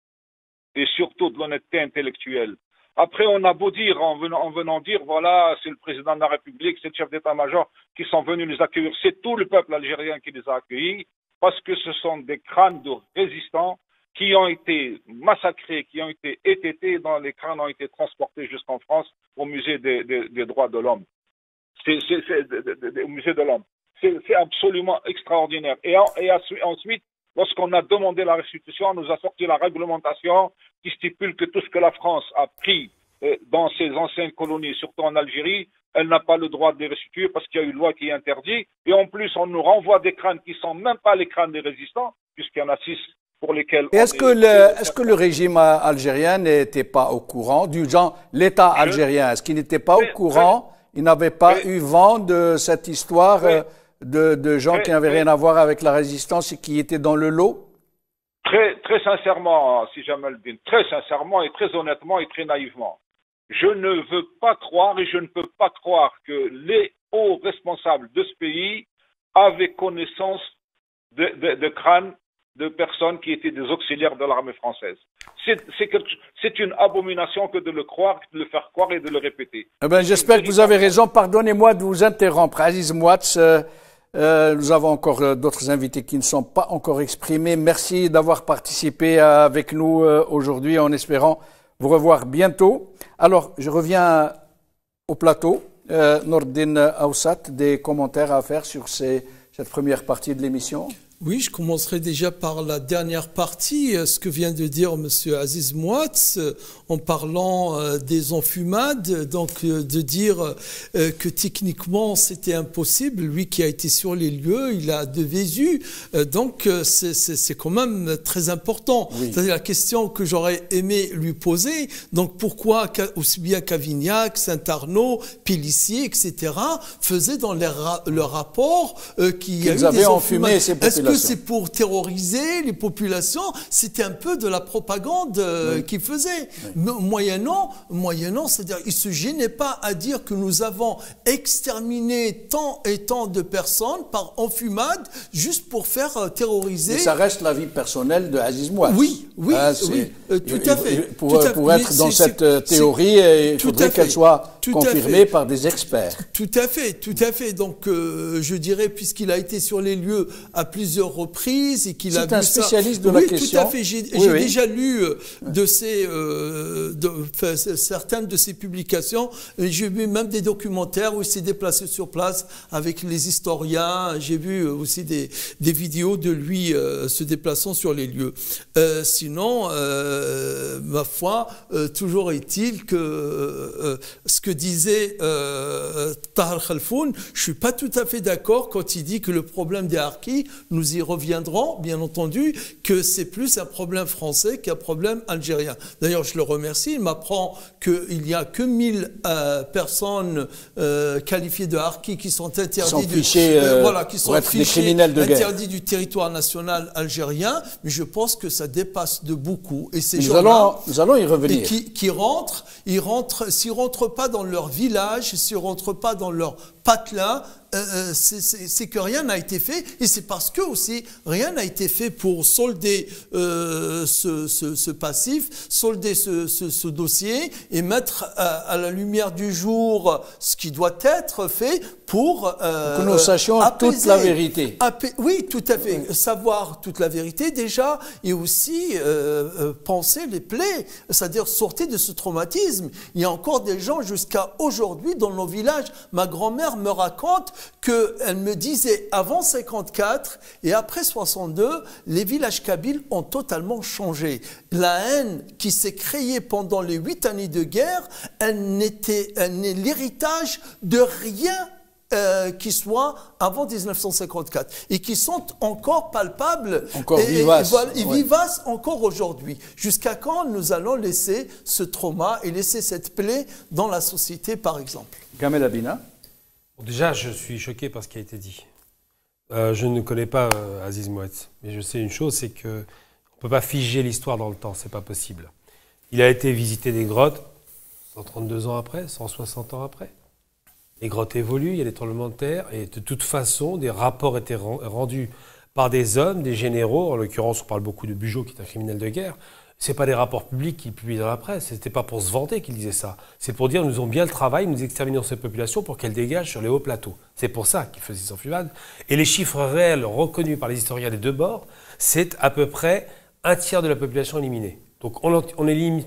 [SPEAKER 8] et surtout de l'honnêteté intellectuelle. Après, on a beau dire, en venant, en venant dire, voilà, c'est le président de la République, c'est le chef d'état-major qui sont venus les accueillir. C'est tout le peuple algérien qui les a accueillis, parce que ce sont des crânes de résistants qui ont été massacrés, qui ont été étêtés, dont les crânes ont été transportés jusqu'en France, au musée des, des, des droits de l'homme. C'est, c'est, c'est, de, de, de, au musée de l'homme. C'est, c'est absolument extraordinaire. Et, en, et ensuite, lorsqu'on a demandé la restitution, on nous a sorti la réglementation qui stipule que tout ce que la France a pris euh, dans ses anciennes colonies, surtout en Algérie, elle n'a pas le droit de les restituer parce qu'il y a une loi qui interdit. Et en plus, on nous renvoie des crânes qui ne sont même pas les crânes des résistants, puisqu'il y en a six pour lesquels...
[SPEAKER 1] Et est-ce, que est... Le, est-ce que le régime algérien n'était pas au courant, du genre l'État algérien, est-ce qu'il n'était pas mais, au courant, mais, il n'avait pas mais, eu vent de cette histoire mais, de, de gens mais, qui n'avaient rien à voir avec la résistance et qui étaient dans le lot?
[SPEAKER 8] Très, très sincèrement, si Jamal Din, très sincèrement et très honnêtement et très naïvement, je ne veux pas croire et je ne peux pas croire que les hauts responsables de ce pays avaient connaissance de, de, de crânes de personnes qui étaient des auxiliaires de l'armée française. C'est, c'est, quelque, c'est une abomination que de le croire, de le faire croire et de le répéter.
[SPEAKER 1] Eh ben, j'espère que vous avez raison. Pardonnez-moi de vous interrompre. Aziz Mouatz, euh, euh, nous avons encore euh, d'autres invités qui ne sont pas encore exprimés. Merci d'avoir participé euh, avec nous euh, aujourd'hui en espérant vous revoir bientôt. Alors, je reviens au plateau. Euh, Nordin Aoussat, des commentaires à faire sur ces, cette première partie de l'émission?
[SPEAKER 2] Oui, je commencerai déjà par la dernière partie, ce que vient de dire Monsieur Aziz Mouatz, en parlant des enfumades, donc de dire que techniquement c'était impossible, lui qui a été sur les lieux, il a de visu, donc c'est, c'est, c'est quand même très important. Oui. C'est-à-dire la question que j'aurais aimé lui poser, donc pourquoi aussi bien Cavaignac, Saint-Arnaud, Pélissier, et cetera faisaient dans leur, leur rapport euh, qu'il y a eu des enfumades. Ces populations. Que c'est pour terroriser les populations? C'était un peu de la propagande euh, oui. qu'ils faisaient. Oui. Moyennant, moyennant, c'est-à-dire ils se gênaient pas à dire que nous avons exterminé tant et tant de personnes par enfumade juste pour faire euh, terroriser.
[SPEAKER 1] Mais ça reste la vie personnelle de Aziz Mouatz.
[SPEAKER 2] Oui, oui, ah, oui, euh, tout à fait.
[SPEAKER 1] Pour,
[SPEAKER 2] tout à
[SPEAKER 1] pour
[SPEAKER 2] fait.
[SPEAKER 1] être dans cette théorie, il faudrait qu'elle soit
[SPEAKER 2] tout
[SPEAKER 1] confirmé par des experts.
[SPEAKER 2] Tout à fait, tout à fait. Donc, euh, je dirais, puisqu'il a été sur les lieux à plusieurs reprises et qu'il a vu ça...
[SPEAKER 1] C'est un spécialiste de
[SPEAKER 2] oui,
[SPEAKER 1] la question.
[SPEAKER 2] Oui, tout à fait. J'ai
[SPEAKER 1] oui, oui.
[SPEAKER 2] déjà lu de ces, euh, de, enfin, certaines de ses publications. J'ai vu même des documentaires où il s'est déplacé sur place avec les historiens. J'ai vu aussi des, des vidéos de lui euh, se déplaçant sur les lieux. Euh, sinon, euh, ma foi, euh, toujours est-il que euh, ce que disait euh, Tahar Khalfoun, je suis pas tout à fait d'accord quand il dit que le problème des harkis, nous y reviendrons, bien entendu, que c'est plus un problème français qu'un problème algérien. D'ailleurs, je le remercie, il m'apprend qu'il n'y a que mille euh, personnes euh, qualifiées de harkis qui sont interdites,
[SPEAKER 1] sont fichés,
[SPEAKER 2] euh,
[SPEAKER 1] euh,
[SPEAKER 2] voilà, qui sont
[SPEAKER 1] fichés,
[SPEAKER 2] des
[SPEAKER 1] criminels de guerre,
[SPEAKER 2] interdits du territoire national algérien, mais je pense que ça dépasse de beaucoup. Et ces
[SPEAKER 1] nous
[SPEAKER 2] gens-là,
[SPEAKER 1] allons, nous allons y revenir.
[SPEAKER 2] Et qui, qui rentrent, ils rentrent, s'ils rentrent pas dans leur village, s'ils rentrent pas dans leur patelin, euh, c'est que rien n'a été fait, et c'est parce que aussi rien n'a été fait pour solder euh, ce, ce, ce passif, solder ce, ce, ce dossier et mettre à, à la lumière du jour ce qui doit être fait pour euh,
[SPEAKER 1] que nous sachions apaiser, toute la vérité.
[SPEAKER 2] Oui, tout à fait. Oui. Savoir toute la vérité déjà, et aussi euh, euh, penser les plaies, c'est-à-dire sortir de ce traumatisme. Il y a encore des gens jusqu'à aujourd'hui dans nos villages. Ma grand-mère me raconte qu'elle me disait avant cinquante-quatre et après soixante-deux, les villages kabyles ont totalement changé. La haine qui s'est créée pendant les huit années de guerre, elle n'était, elle n'est l'héritage de rien Euh, qui soit avant mille neuf cent cinquante-quatre et qui sont encore palpables,
[SPEAKER 1] encore
[SPEAKER 2] et,
[SPEAKER 1] vivaces,
[SPEAKER 2] et, voilà, et
[SPEAKER 1] ouais.
[SPEAKER 2] vivaces encore aujourd'hui. Jusqu'à quand nous allons laisser ce trauma et laisser cette plaie dans la société, par exemple?
[SPEAKER 1] Kamel Abina.
[SPEAKER 9] Bon, déjà, je suis choqué par ce qui a été dit. Euh, je ne connais pas euh, Aziz Mouatz, mais je sais une chose, c'est qu'on ne peut pas figer l'histoire dans le temps, c'est pas possible. Il a été visiter des grottes cent trente-deux ans après, cent soixante ans après. Les grottes évoluent, il y a des tremblements de terre, et de toute façon, des rapports étaient rendus par des hommes, des généraux. En l'occurrence, on parle beaucoup de Bugeaud, qui est un criminel de guerre. Ce n'est pas des rapports publics qu'il publie dans la presse. Ce n'était pas pour se vanter qu'il disait ça. C'est pour dire nous avons bien le travail, nous exterminons cette population pour qu'elle dégage sur les hauts plateaux. C'est pour ça qu'il faisait ses enfumades. Et les chiffres réels reconnus par les historiens des deux bords, c'est à peu près un tiers de la population éliminée. Donc on n'élimine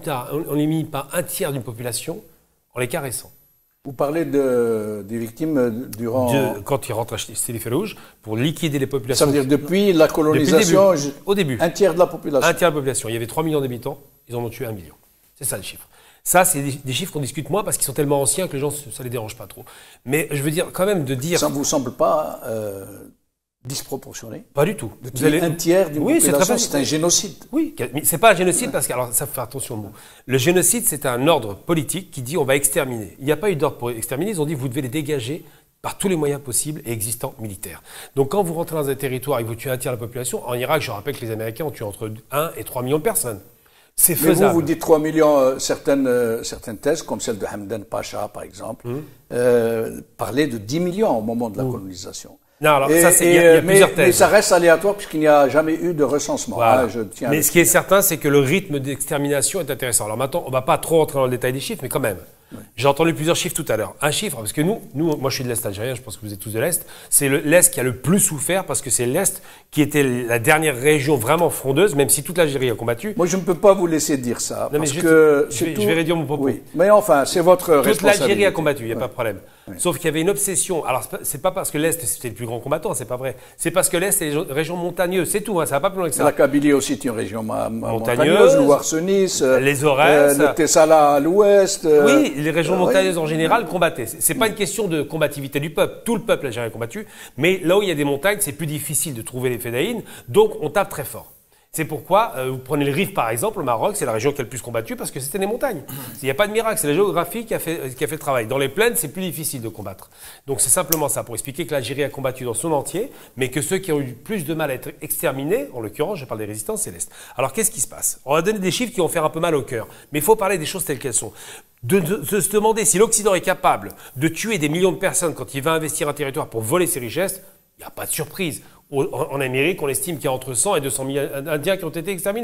[SPEAKER 9] pas un tiers d'une population en les caressant.
[SPEAKER 1] Vous parlez de, des victimes durant...
[SPEAKER 9] De, quand ils rentrent à Sidi Ferrouj, pour liquider les populations...
[SPEAKER 1] Ça veut dire depuis la colonisation,
[SPEAKER 9] depuis le début. Au début.
[SPEAKER 1] Un tiers de la population.
[SPEAKER 9] Un tiers de la population. Il y avait trois millions d'habitants, ils en ont tué un million. C'est ça le chiffre. Ça, c'est des, des chiffres qu'on discute moins parce qu'ils sont tellement anciens que les gens, ça ne les dérange pas trop. Mais je veux dire, quand même, de dire...
[SPEAKER 1] Ça ne vous semble pas euh, disproportionné?
[SPEAKER 9] Pas du tout.
[SPEAKER 1] De tuer allez... un tiers d'une
[SPEAKER 9] oui,
[SPEAKER 1] population, c'est un génocide.
[SPEAKER 9] Oui, mais c'est pas un génocide parce que, alors ça faut faire attention au mot. Le génocide, c'est un ordre politique qui dit on va exterminer. Il n'y a pas eu d'ordre pour exterminer, ils ont dit vous devez les dégager par tous les moyens possibles et existants militaires. Donc quand vous rentrez dans un territoire et que vous tuez un tiers de la population, en Irak, je rappelle que les Américains ont tué entre un et trois millions de personnes. C'est faisable.
[SPEAKER 1] Mais vous, vous dites trois millions, euh, certaines, euh, certaines thèses, comme celle de Hamdan Pacha, par exemple, mmh. euh, parlaient de dix millions au moment de la mmh. colonisation.
[SPEAKER 9] Non, alors
[SPEAKER 1] et,
[SPEAKER 9] ça, c'est, il y a, il y a
[SPEAKER 1] mais,
[SPEAKER 9] plusieurs thèses.
[SPEAKER 1] Mais ça reste aléatoire puisqu'il n'y a jamais eu de recensement.
[SPEAKER 9] Voilà.
[SPEAKER 1] Ah, je tiens
[SPEAKER 9] mais ce qui est certain, c'est que le rythme d'extermination est intéressant. Alors maintenant, on ne va pas trop rentrer dans le détail des chiffres, mais quand même. Oui. J'ai entendu plusieurs chiffres tout à l'heure. Un chiffre, parce que nous, nous, moi je suis de l'Est algérien, je pense que vous êtes tous de l'Est, c'est l'Est qui a le plus souffert parce que c'est l'Est qui était la dernière région vraiment frondeuse, même si toute l'Algérie a combattu.
[SPEAKER 1] Moi je ne peux pas vous laisser dire ça.
[SPEAKER 9] Non,
[SPEAKER 1] parce
[SPEAKER 9] mais
[SPEAKER 1] que
[SPEAKER 9] je, vais,
[SPEAKER 1] tout...
[SPEAKER 9] je vais réduire mon propos.
[SPEAKER 1] Oui. Mais enfin, c'est votre
[SPEAKER 9] toute
[SPEAKER 1] responsabilité.
[SPEAKER 9] Toute l'Algérie a combattu, il n'y a
[SPEAKER 1] oui.
[SPEAKER 9] pas de problème.
[SPEAKER 1] Oui.
[SPEAKER 9] Sauf qu'il y avait une obsession. Alors c'est pas parce que l'Est c'était le plus grand combattant, c'est pas vrai. C'est parce que l'Est c'est les régions montagneuses, c'est tout, hein, ça va pas plus loin que ça.
[SPEAKER 1] La Kabylie aussi est une région ma ma montagneuse,
[SPEAKER 9] montagneuse,
[SPEAKER 1] Loire-Nice,
[SPEAKER 9] les Aurès,
[SPEAKER 1] euh, le Tessala à l'ouest. Euh,
[SPEAKER 9] oui, les régions euh, montagneuses
[SPEAKER 1] oui.
[SPEAKER 9] en général combattaient. C'est pas une question de combativité du peuple. Tout le peuple algérien a combattu, mais là où il y a des montagnes, c'est plus difficile de trouver les fédéines, donc on tape très fort. C'est pourquoi, euh, vous prenez le Rif par exemple, au Maroc, c'est la région qui a le plus combattu parce que c'était des montagnes. Il n'y a pas de miracle, c'est la géographie qui a, fait, qui a fait le travail. Dans les plaines, c'est plus difficile de combattre. Donc c'est simplement ça, pour expliquer que l'Algérie a combattu dans son entier, mais que ceux qui ont eu plus de mal à être exterminés, en l'occurrence, je parle des résistants, c'est l'Est. Alors qu'est-ce qui se passe? On va donner des chiffres qui vont faire un peu mal au cœur, mais il faut parler des choses telles qu'elles sont. De, de, de se demander si l'Occident est capable de tuer des millions de personnes quand il va investir un territoire pour voler ses richesses, il n'y a pas de surprise. En Amérique, on estime qu'il y a entre cent et deux cent mille Indiens qui ont été exterminés.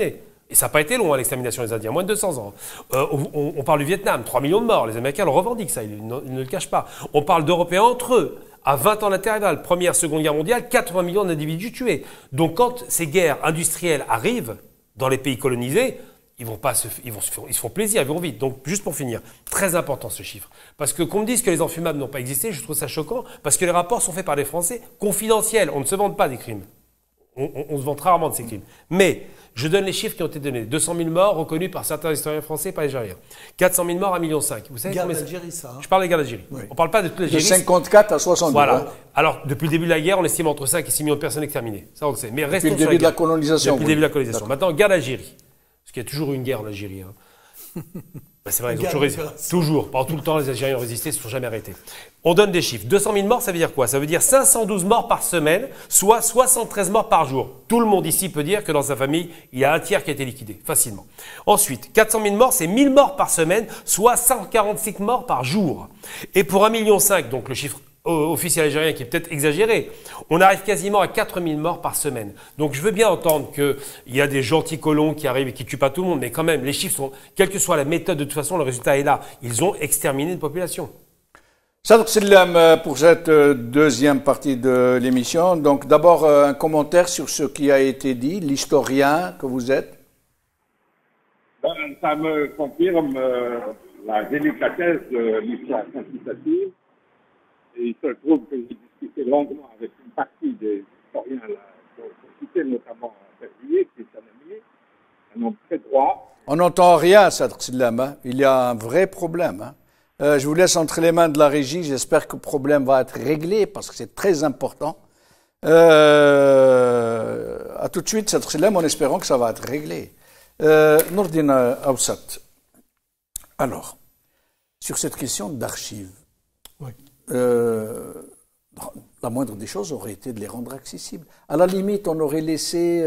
[SPEAKER 9] Et ça n'a pas été long, hein, l'extermination des Indiens, moins de deux cents ans. Euh, on, on parle du Vietnam, trois millions de morts. Les Américains le revendiquent, ça, ils ne, ils ne le cachent pas. On parle d'Européens entre eux. À vingt ans d'intervalle, Première, Seconde Guerre mondiale, quatre-vingts millions d'individus tués. Donc quand ces guerres industrielles arrivent dans les pays colonisés, ils vont pas se, ils vont se, ils se font plaisir, ils vont vite. Donc juste pour finir, très important ce chiffre. Parce que qu'on me dise que les infumables n'ont pas existé, je trouve ça choquant, parce que les rapports sont faits par des Français confidentiels. On ne se vante pas des crimes. On, on, on se vante rarement de ces crimes. Mais je donne les chiffres qui ont été donnés. deux cent mille morts reconnus par certains historiens français et pas algériens. quatre cent mille morts à un virgule cinq million. Vous savez
[SPEAKER 2] guerre
[SPEAKER 9] combien
[SPEAKER 2] d'Algérie, ça. Hein.
[SPEAKER 9] Je parle des guerres d'Algérie. Oui. On ne parle pas de toute l'Algérie.
[SPEAKER 1] De cinquante-quatre à soixante-deux.
[SPEAKER 9] Voilà. Alors, depuis le début de la guerre, on estime entre cinq et six millions de personnes exterminées. Ça, on le sait. Mais restons
[SPEAKER 1] depuis le début de la colonisation.
[SPEAKER 9] Depuis oui. le début de la colonisation. Maintenant, guerre d'Algérie. Parce qu'il y a toujours eu une guerre en Algérie. Hein. Ben c'est vrai, ils ont toujours résisté. Toujours. Pendant tout le temps, les Algériens ont résisté, ils ne se sont jamais arrêtés. On donne des chiffres. deux cent mille morts, ça veut dire quoi? Ça veut dire cinq cent douze morts par semaine, soit soixante-treize morts par jour. Tout le monde ici peut dire que dans sa famille, il y a un tiers qui a été liquidé, facilement. Ensuite, quatre cent mille morts, c'est mille morts par semaine, soit cent quarante-six morts par jour. Et pour un virgule cinq million, donc le chiffre officiel algérien qui est peut-être exagéré, on arrive quasiment à quatre mille morts par semaine. Donc je veux bien entendre qu'il y a des gentils colons qui arrivent et qui tuent pas tout le monde, mais quand même, les chiffres sont, quelle que soit la méthode, de toute façon, le résultat est là. Ils ont exterminé une population.
[SPEAKER 1] Sadr Sellam, pour cette deuxième partie de l'émission. Donc d'abord un commentaire sur ce qui a été dit, l'historien que vous êtes.
[SPEAKER 4] Ben, ça me confirme euh, la délicatesse de l'histoire quantitative. Et il se trouve que j'ai discuté longuement avec une partie des historiens, là, cité notamment Berlier, qui est un ami, un homme très droit.
[SPEAKER 1] On n'entend rien, Sadr Sellam. Hein. Il y a un vrai problème. Hein. Euh, je vous laisse entre les mains de la régie. J'espère que le problème va être réglé parce que c'est très important. Euh, à tout de suite, Sadr Sellam, en espérant que ça va être réglé. Euh, Nourdine Aoussat. Alors, sur cette question d'archives.
[SPEAKER 2] Oui.
[SPEAKER 1] Euh, la moindre des choses aurait été de les rendre accessibles. À la limite, on aurait laissé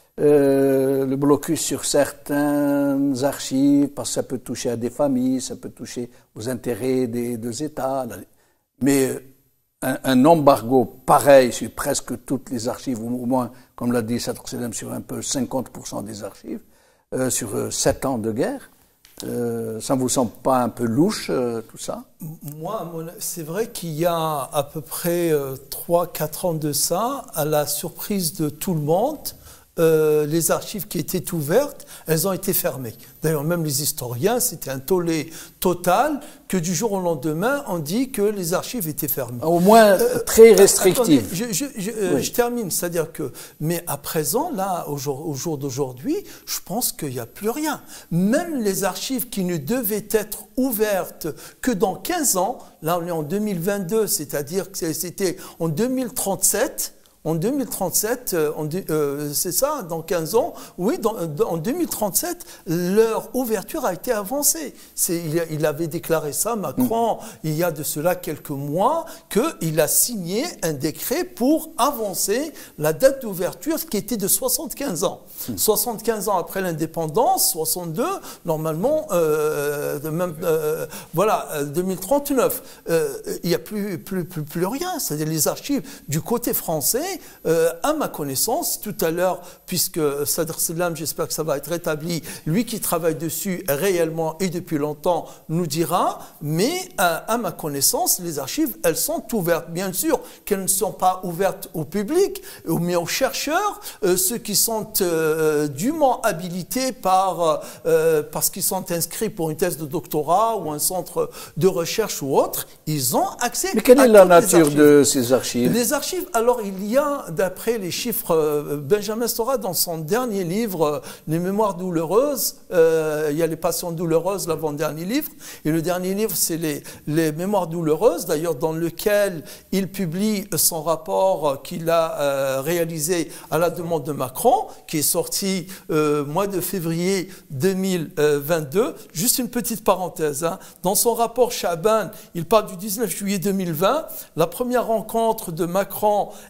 [SPEAKER 1] euh, le blocus sur certaines archives, parce que ça peut toucher à des familles, ça peut toucher aux intérêts des deux États. Mais un, un embargo pareil sur presque toutes les archives, ou au moins, comme l'a dit Sadr Sellam, sur un peu cinquante pour cent des archives, euh, sur euh, sept ans de guerre, Euh, ça ne vous semble pas un peu louche, euh, tout ça?
[SPEAKER 2] Moi, c'est vrai qu'il y a à peu près euh, trois quatre ans de ça, à la surprise de tout le monde, euh, les archives qui étaient ouvertes, elles ont été fermées. D'ailleurs, même les historiens, c'était un tollé total que du jour au lendemain, on dit que les archives étaient fermées.
[SPEAKER 1] Au moins euh, très restrictives.
[SPEAKER 2] Attendez, je, je, je, euh, oui. je termine, c'est-à-dire que, mais à présent, là, au jour, au jour d'aujourd'hui, je pense qu'il n'y a plus rien. Même les archives qui ne devaient être ouvertes que dans quinze ans, là on est en deux mille vingt-deux, c'est-à-dire que c'était en deux mille trente-sept. En deux mille trente-sept, euh, c'est ça, dans quinze ans, oui, dans, en deux mille trente-sept, leur ouverture a été avancée. Il, il avait déclaré ça, Macron, mmh. il y a de cela quelques mois, qu'il a signé un décret pour avancer la date d'ouverture, qui était de soixante-quinze ans. Mmh. soixante-quinze ans après l'indépendance, soixante-deux, normalement, euh, même, euh, voilà, deux mille trente-neuf, euh, il n'y a plus, plus, plus, plus rien. C'est-à-dire les archives du côté français, Euh, à ma connaissance, tout à l'heure, puisque Sadr Sellam, j'espère que ça va être rétabli, lui qui travaille dessus réellement et depuis longtemps, nous dira, mais à, à ma connaissance, les archives, elles sont ouvertes. Bien sûr qu'elles ne sont pas ouvertes au public, mais aux chercheurs, euh, ceux qui sont euh, dûment habilités par, euh, parce qu'ils sont inscrits pour une thèse de doctorat ou un centre de recherche ou autre, ils ont accès à toutes les archives.
[SPEAKER 1] Mais quelle est la nature de ces archives?
[SPEAKER 2] Les archives, alors il y a d'après les chiffres, Benjamin Stora, dans son dernier livre, Les Mémoires douloureuses, euh, il y a Les Passions douloureuses, l'avant-dernier livre, et le dernier livre, c'est les, les Mémoires douloureuses, d'ailleurs, dans lequel il publie son rapport qu'il a euh, réalisé à la demande de Macron, qui est sorti euh, mois de février deux mille vingt-deux. Juste une petite parenthèse, hein. Dans son rapport Chaban, il parle du dix-neuf juillet deux mille vingt, la première rencontre de Macron et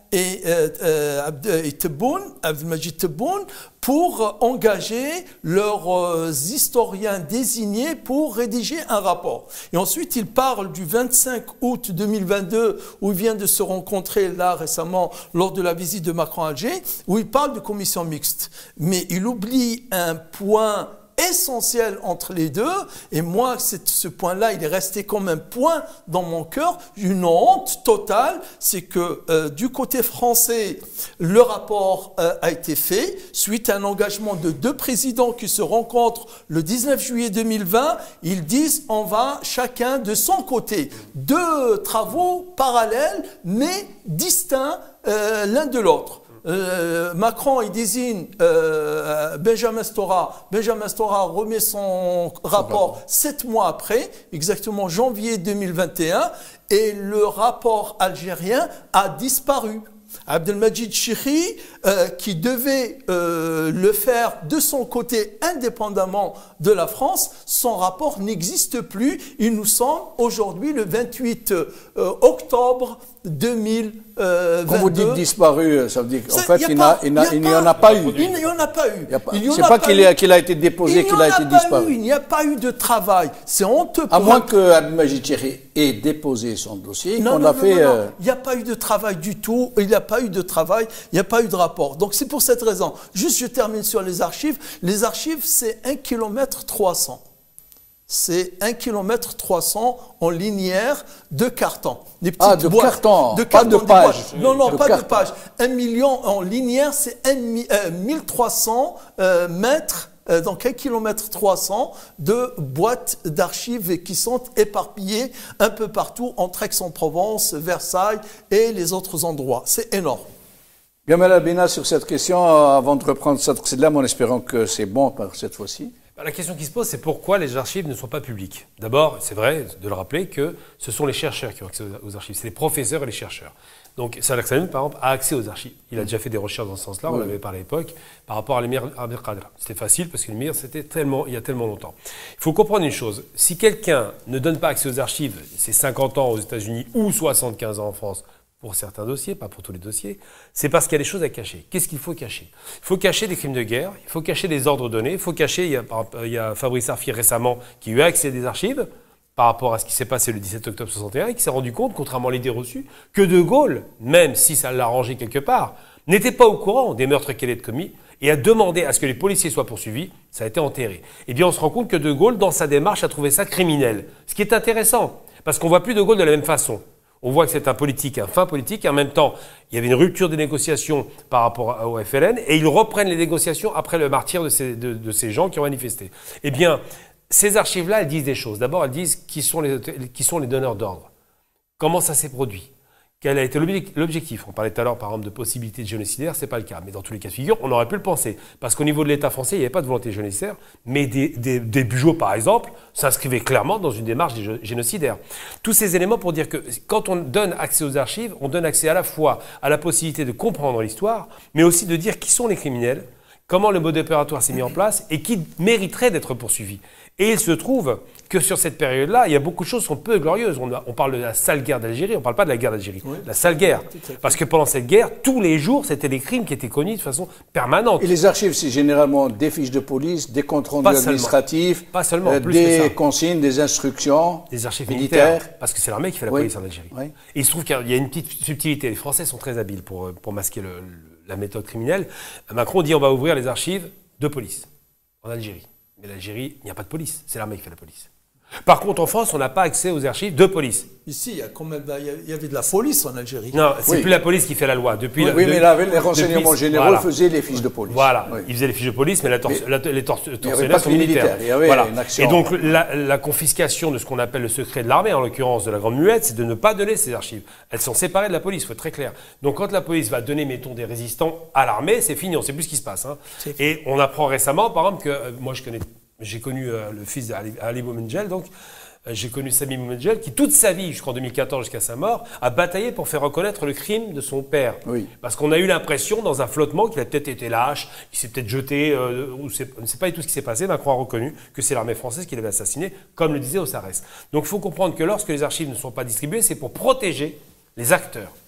[SPEAKER 2] euh, euh, Abd- Tebboune, Abdelmajid Tebboune pour engager leurs euh, historiens désignés pour rédiger un rapport. Et ensuite, il parle du vingt-cinq août deux mille vingt-deux, où il vient de se rencontrer là récemment lors de la visite de Macron à Alger, où il parle de commission mixte. Mais il oublie un point essentiel entre les deux, et moi, ce point-là, il est resté comme un point dans mon cœur, une honte totale, c'est que euh, du côté français, le rapport euh, a été fait, suite à un engagement de deux présidents qui se rencontrent le dix-neuf juillet deux mille vingt, ils disent on va chacun de son côté, deux travaux parallèles, mais distincts euh, l'un de l'autre. Euh, Macron, il désigne euh, Benjamin Stora. Benjamin Stora remet son rapport sept mois après, exactement janvier deux mille vingt et un, et le rapport algérien a disparu. Abdelmajid Chikhi, euh, qui devait euh, le faire de son côté indépendamment de la France, son rapport n'existe plus. Il nous semble aujourd'hui le vingt-huit octobre deux mille vingt-deux.
[SPEAKER 1] Quand vous dites disparu, ça veut dire qu'en fait, il n'y en a pas eu.
[SPEAKER 2] Il n'y en a pas eu.
[SPEAKER 1] C'est pas qu'il a, qu'il a été déposé, qu'il a été disparu.
[SPEAKER 2] Il n'y a pas eu de travail. C'est honteux.
[SPEAKER 1] À moins que Abdelmajid Chikhi ait déposé son dossier,
[SPEAKER 2] non,
[SPEAKER 1] qu'on
[SPEAKER 2] non,
[SPEAKER 1] a
[SPEAKER 2] non,
[SPEAKER 1] fait.
[SPEAKER 2] Non, non.
[SPEAKER 1] Euh...
[SPEAKER 2] Il n'y a pas eu de travail du tout. Il n'y a pas eu de travail. Il n'y a pas eu de rapport. Donc c'est pour cette raison. Juste, je termine sur les archives. Les archives, c'est un kilomètre trois cents. C'est un kilomètre trois cents en linéaire de carton. Des petites
[SPEAKER 1] ah, de
[SPEAKER 2] boîtes,
[SPEAKER 1] carton,
[SPEAKER 2] de
[SPEAKER 1] pas
[SPEAKER 2] carton,
[SPEAKER 1] de pages.
[SPEAKER 2] Non, non,
[SPEAKER 1] de
[SPEAKER 2] pas
[SPEAKER 1] carton.
[SPEAKER 2] de pages. Un million en linéaire, c'est euh, mille trois cents euh, mètres, euh, donc un kilomètre trois cents de boîtes d'archives qui sont éparpillées un peu partout entre Aix-en-Provence, Versailles et les autres endroits. C'est énorme.
[SPEAKER 1] Gamal Albina, sur cette question, avant de reprendre cette précédente, en espérant que c'est bon par cette fois-ci.
[SPEAKER 9] La question qui se pose, c'est pourquoi les archives ne sont pas publiques. D'abord, c'est vrai de le rappeler que ce sont les chercheurs qui ont accès aux archives. C'est les professeurs et les chercheurs. Donc, Salah Khamenei, par exemple, a accès aux archives. Il a déjà fait des recherches dans ce sens-là, on oui. l'avait parlé à l'époque, par rapport à l'émir Abdelkader. C'était facile parce que l'émir, c'était tellement, il y a tellement longtemps. Il faut comprendre une chose. Si quelqu'un ne donne pas accès aux archives, c'est cinquante ans aux États-Unis ou soixante-quinze ans en France, pour certains dossiers, pas pour tous les dossiers, c'est parce qu'il y a des choses à cacher. Qu'est-ce qu'il faut cacher? Il faut cacher des crimes de guerre, il faut cacher des ordres donnés, il faut cacher, il y a, il y a Fabrice Arfi récemment qui a eu accès à des archives par rapport à ce qui s'est passé le dix-sept octobre soixante et un et qui s'est rendu compte, contrairement à l'idée reçue, que De Gaulle, même si ça l'a arrangé quelque part, n'était pas au courant des meurtres qu'il avait commis et a demandé à ce que les policiers soient poursuivis, ça a été enterré. Eh bien, on se rend compte que De Gaulle, dans sa démarche, a trouvé ça criminel. Ce qui est intéressant, parce qu'on ne voit plus De Gaulle de la même façon. On voit que c'est un politique, un fin politique, et en même temps, il y avait une rupture des négociations par rapport au F L N, et ils reprennent les négociations après le martyre de ces, de, de ces gens qui ont manifesté. Eh bien, ces archives-là, elles disent des choses. D'abord, elles disent qui sont les, qui sont les donneurs d'ordre. Comment ça s'est produit? Quel a été l'objectif? On parlait tout à l'heure, par exemple, de possibilités de génocidaire, c'est pas le cas. Mais dans tous les cas de figure, on aurait pu le penser. Parce qu'au niveau de l'État français, il n'y avait pas de volonté génocidaire, mais des, des, des Bugeaud, par exemple, s'inscrivaient clairement dans une démarche génocidaire. Tous ces éléments pour dire que quand on donne accès aux archives, on donne accès à la fois à la possibilité de comprendre l'histoire, mais aussi de dire qui sont les criminels, comment le mode opératoire s'est mis en place et qui mériterait d'être poursuivi. Et il se trouve que sur cette période-là, il y a beaucoup de choses qui sont peu glorieuses. On, a, on parle de la sale guerre d'Algérie, on ne parle pas de la guerre d'Algérie, oui. La sale guerre. Parce que pendant cette guerre, tous les jours, c'était des crimes qui étaient connus de façon permanente.
[SPEAKER 1] Et les archives, c'est généralement des fiches de police, des comptes rendus administratifs,
[SPEAKER 9] pas seulement,
[SPEAKER 1] euh,
[SPEAKER 9] plus
[SPEAKER 1] des
[SPEAKER 9] que ça.
[SPEAKER 1] consignes, des instructions.
[SPEAKER 9] Des archives militaires. militaires. Parce que c'est l'armée qui fait la oui. police en Algérie. Oui. Et il se trouve qu'il y a une petite subtilité. Les Français sont très habiles pour, pour masquer le, le, la méthode criminelle. Macron dit on va ouvrir les archives de police en Algérie. Mais l'Algérie, il n'y a pas de police. C'est l'armée qui fait la police. Par contre, en France, on n'a pas accès aux archives de police.
[SPEAKER 2] Ici, il y a quand même, il y avait de la police en Algérie.
[SPEAKER 9] Non, c'est
[SPEAKER 1] oui.
[SPEAKER 9] plus la police qui fait la loi. Depuis
[SPEAKER 1] oui,
[SPEAKER 9] la,
[SPEAKER 1] oui
[SPEAKER 9] de,
[SPEAKER 1] mais là, les renseignements depuis, généraux voilà. faisaient les fiches de police.
[SPEAKER 9] Voilà,
[SPEAKER 1] oui.
[SPEAKER 9] ils faisaient les fiches de police, mais, la torse,
[SPEAKER 1] mais
[SPEAKER 9] la, les tortionnaires
[SPEAKER 1] sont militaires. Il y avait
[SPEAKER 9] voilà.
[SPEAKER 1] une action.
[SPEAKER 9] Et donc, la, la confiscation de ce qu'on appelle le secret de l'armée, en l'occurrence de la Grande Muette, c'est de ne pas donner ces archives. Elles sont séparées de la police, il faut être très clair. Donc, quand la police va donner, mettons, des résistants à l'armée, c'est fini, on ne sait plus ce qui se passe. Hein. Et on apprend récemment, par exemple, que euh, moi, je connais, j'ai connu euh, le fils d'Ali Boumendjel, donc. J'ai connu Sami Boumendjel qui, toute sa vie, jusqu'en deux mille quatorze, jusqu'à sa mort, a bataillé pour faire reconnaître le crime de son père.
[SPEAKER 1] Oui.
[SPEAKER 9] Parce qu'on a eu l'impression, dans un flottement, qu'il a peut-être été lâche, qu'il s'est peut-être jeté, euh, ou on ne sait pas du tout ce qui s'est passé. Macron a reconnu que c'est l'armée française qui l'avait assassiné, comme le disait Ossarès. Donc il faut comprendre que lorsque les archives ne sont pas distribuées, c'est pour protéger les acteurs.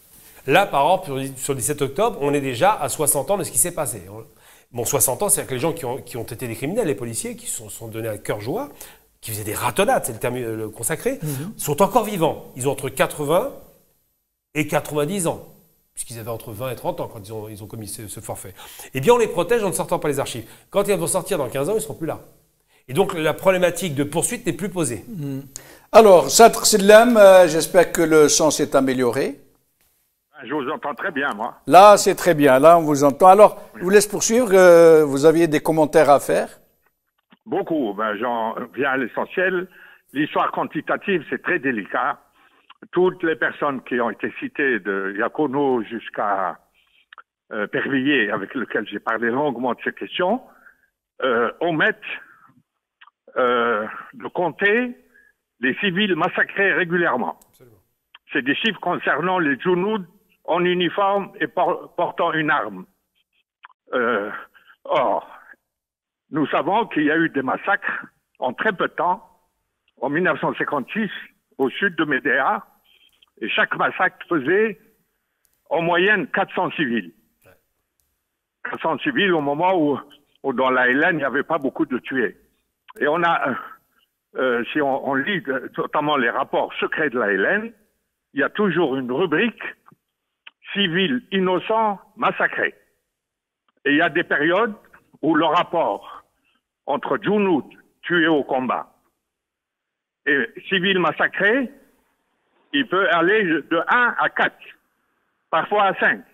[SPEAKER 9] Là, par exemple, sur le dix-sept octobre, on est déjà à soixante ans de ce qui s'est passé. Bon, soixante ans, c'est-à-dire que les gens qui ont, qui ont été des criminels, les policiers, qui se sont, sont donnés à cœur joie, qui faisaient des ratonnades, c'est le terme le consacré, mmh. sont encore vivants. Ils ont entre quatre-vingts et quatre-vingt-dix ans, puisqu'ils avaient entre vingt et trente ans quand ils ont, ils ont commis ce, ce forfait. Eh bien, on les protège en ne sortant pas les archives. Quand ils vont sortir dans quinze ans, ils ne seront plus là. Et donc, la problématique de poursuite n'est plus posée.
[SPEAKER 1] Mmh. Alors, Sadr Selem, euh, j'espère que le son s'est amélioré.
[SPEAKER 4] Je vous entends très bien, moi.
[SPEAKER 1] Là, c'est très bien. Là, on vous entend. Alors, je vous laisse poursuivre. Euh, vous aviez des commentaires à faire?
[SPEAKER 4] Beaucoup. Ben, j'en viens à l'essentiel. L'histoire quantitative, c'est très délicat. Toutes les personnes qui ont été citées, de Iacono jusqu'à euh, Pervilliers, avec lequel j'ai parlé longuement de ces questions, euh, omettent euh, de compter les civils massacrés régulièrement. C'est des chiffres concernant les Djounoud en uniforme et por portant une arme. Euh, or, nous savons qu'il y a eu des massacres en très peu de temps, en mille neuf cent cinquante-six, au sud de Médéa, et chaque massacre faisait en moyenne quatre cents civils. quatre cents civils au moment où, où dans la L N, il n'y avait pas beaucoup de tués. Et on a, euh, si on, on lit notamment les rapports secrets de la L N, il y a toujours une rubrique civils innocents massacrés. Et il y a des périodes où le rapport entre Djounoud tués au combat et civils massacrés, il peut aller de un à quatre, parfois à cinq.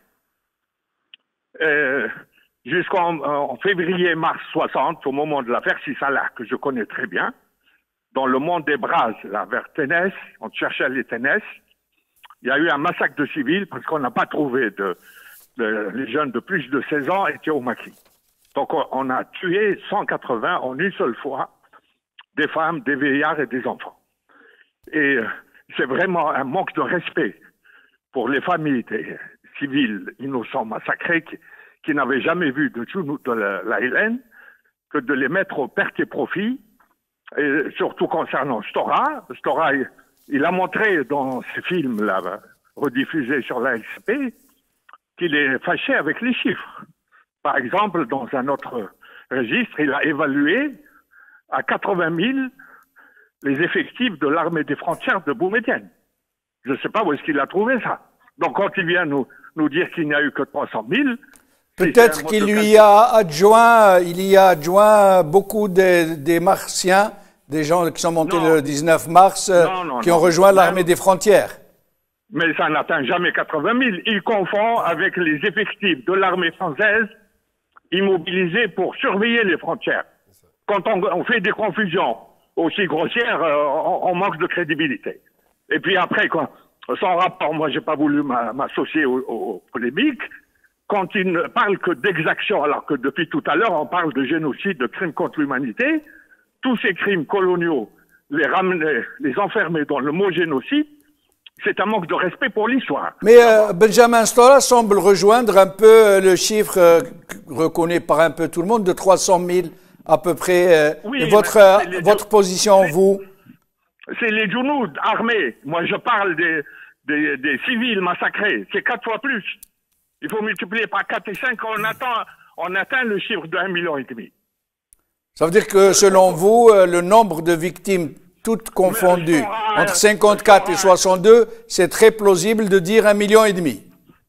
[SPEAKER 4] Euh, Jusqu'en en février-mars soixante, au moment de l'affaire Sissalah, que je connais très bien, dans le monde des Brazes, là, vers Ténès, on cherchait les Ténès, il y a eu un massacre de civils parce qu'on n'a pas trouvé de, de... Les jeunes de plus de seize ans étaient au maquis. Donc on, on a tué cent quatre-vingts en une seule fois, des femmes, des vieillards et des enfants. Et euh, c'est vraiment un manque de respect pour les familles des civils innocents massacrés qui, qui n'avaient jamais vu de Djounoud de la, la L N que de les mettre aux pertes et profits, et surtout concernant Stora. Stora, il, il a montré dans ses films là, rediffusés sur la L C P qu'il est fâché avec les chiffres. Par exemple, dans un autre registre, il a évalué à quatre-vingt mille les effectifs de l'armée des frontières de Boumedienne. Je ne sais pas où est-ce qu'il a trouvé ça. Donc quand il vient nous, nous dire qu'il n'y a eu que trois cent mille...
[SPEAKER 1] Peut-être qu'il lui a adjoint, il y a adjoint beaucoup des, des Martiens, des gens qui sont montés non. le dix-neuf mars, non, non, qui ont non. rejoint l'armée des frontières.
[SPEAKER 4] Mais ça n'atteint jamais quatre-vingt mille. Il confond avec les effectifs de l'armée française immobilisés pour surveiller les frontières. Quand on, on fait des confusions aussi grossières, euh, on, on manque de crédibilité. Et puis après, quoi, sans rapport, moi j'ai pas voulu m'associer aux, aux polémiques, quand il ne parle que d'exaction, alors que depuis tout à l'heure on parle de génocide, de crimes contre l'humanité, tous ces crimes coloniaux, les ramener, les enfermer dans le mot génocide, c'est un manque de respect pour l'histoire.
[SPEAKER 1] Mais euh, Benjamin Stora semble rejoindre un peu le chiffre euh, reconnu par un peu tout le monde de trois cent mille à peu près. Euh, oui, et votre, euh, votre position, vous?
[SPEAKER 4] C'est les Djounoud armés. Moi, je parle des, des, des civils massacrés. C'est quatre fois plus. Il faut multiplier par quatre et cinq. On atteint, on atteint le chiffre d'un million et demi.
[SPEAKER 1] Ça veut dire que, selon vous, euh, le nombre de victimes toutes confondues, Stora, entre cinquante-quatre Stora, et soixante-deux, c'est très plausible de dire un million et demi.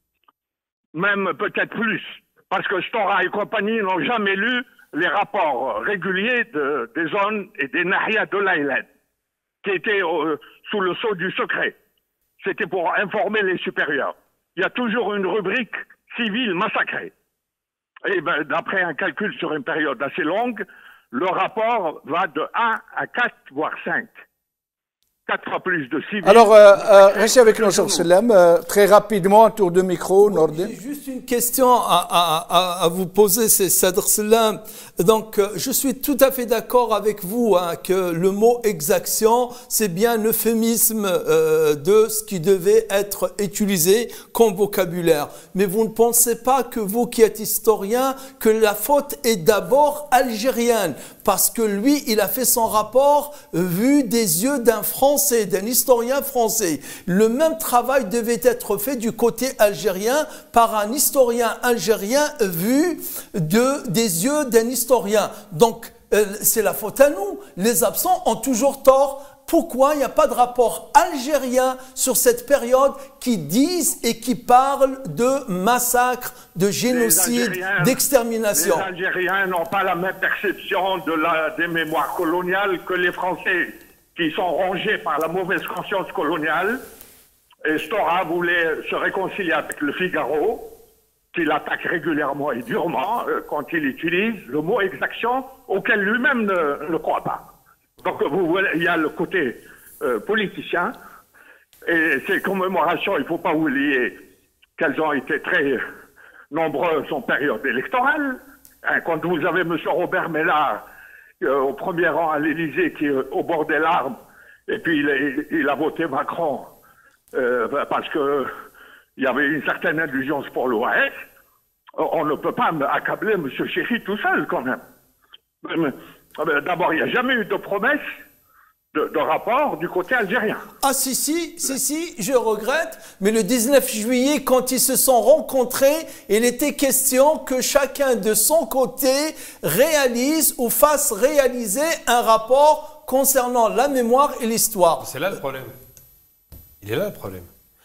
[SPEAKER 4] Même peut-être plus. Parce que Stora et compagnie n'ont jamais lu les rapports réguliers de, des zones et des nahiyas de l'A L N, qui étaient euh, sous le sceau du secret. C'était pour informer les supérieurs. Il y a toujours une rubrique civile massacrée. Et ben, d'après un calcul sur une période assez longue, le rapport va de un à quatre, voire cinq. Quatre fois plus de civils.
[SPEAKER 1] Alors, euh, euh, restez avec nous, Sadr Selem. Euh, très rapidement, un tour de micro, Nordin.
[SPEAKER 2] J'ai juste une question à, à, à, à vous poser, c'est Sadr Selem. Donc, euh, je suis tout à fait d'accord avec vous hein, que le mot exaction, c'est bien un euphémisme euh, de ce qui devait être utilisé comme vocabulaire. Mais vous ne pensez pas que vous qui êtes historien, que la faute est d'abord algérienne, parce que lui, il a fait son rapport vu des yeux d'un Français. français, d'un historien français. Le même travail devait être fait du côté algérien par un historien algérien vu de, des yeux d'un historien. Donc, euh, c'est la faute à nous. Les absents ont toujours tort. Pourquoi il n'y a pas de rapport algérien sur cette période qui disent et qui parlent de massacre, de génocide, d'extermination?
[SPEAKER 4] Les Algériens n'ont pas la même perception de la, des mémoires coloniales que les Français, qui sont rongés par la mauvaise conscience coloniale. Et Stora voulait se réconcilier avec le Figaro, qu'il attaque régulièrement et durement euh, quand il utilise le mot exaction, auquel lui-même ne, ne croit pas. Donc, vous voyez, il y a le côté euh, politicien, et ces commémorations, il ne faut pas oublier qu'elles ont été très nombreuses en période électorale. Hein, quand vous avez M. Robert Mélard euh, au premier rang à l'Élysée, qui est au bord des larmes, et puis il, il a voté Macron euh, parce que il y avait une certaine indulgence pour l'O A S, on ne peut pas accabler M. Chéry tout seul, quand même. D'abord, il n'y a jamais eu de promesse de, de rapport du côté algérien.
[SPEAKER 2] Ah si, si, si, si, je regrette, mais le dix-neuf juillet, quand ils se sont rencontrés, il était question que chacun de son côté réalise ou fasse réaliser un rapport concernant la mémoire et l'histoire.
[SPEAKER 9] C'est là le problème. Il est là le problème.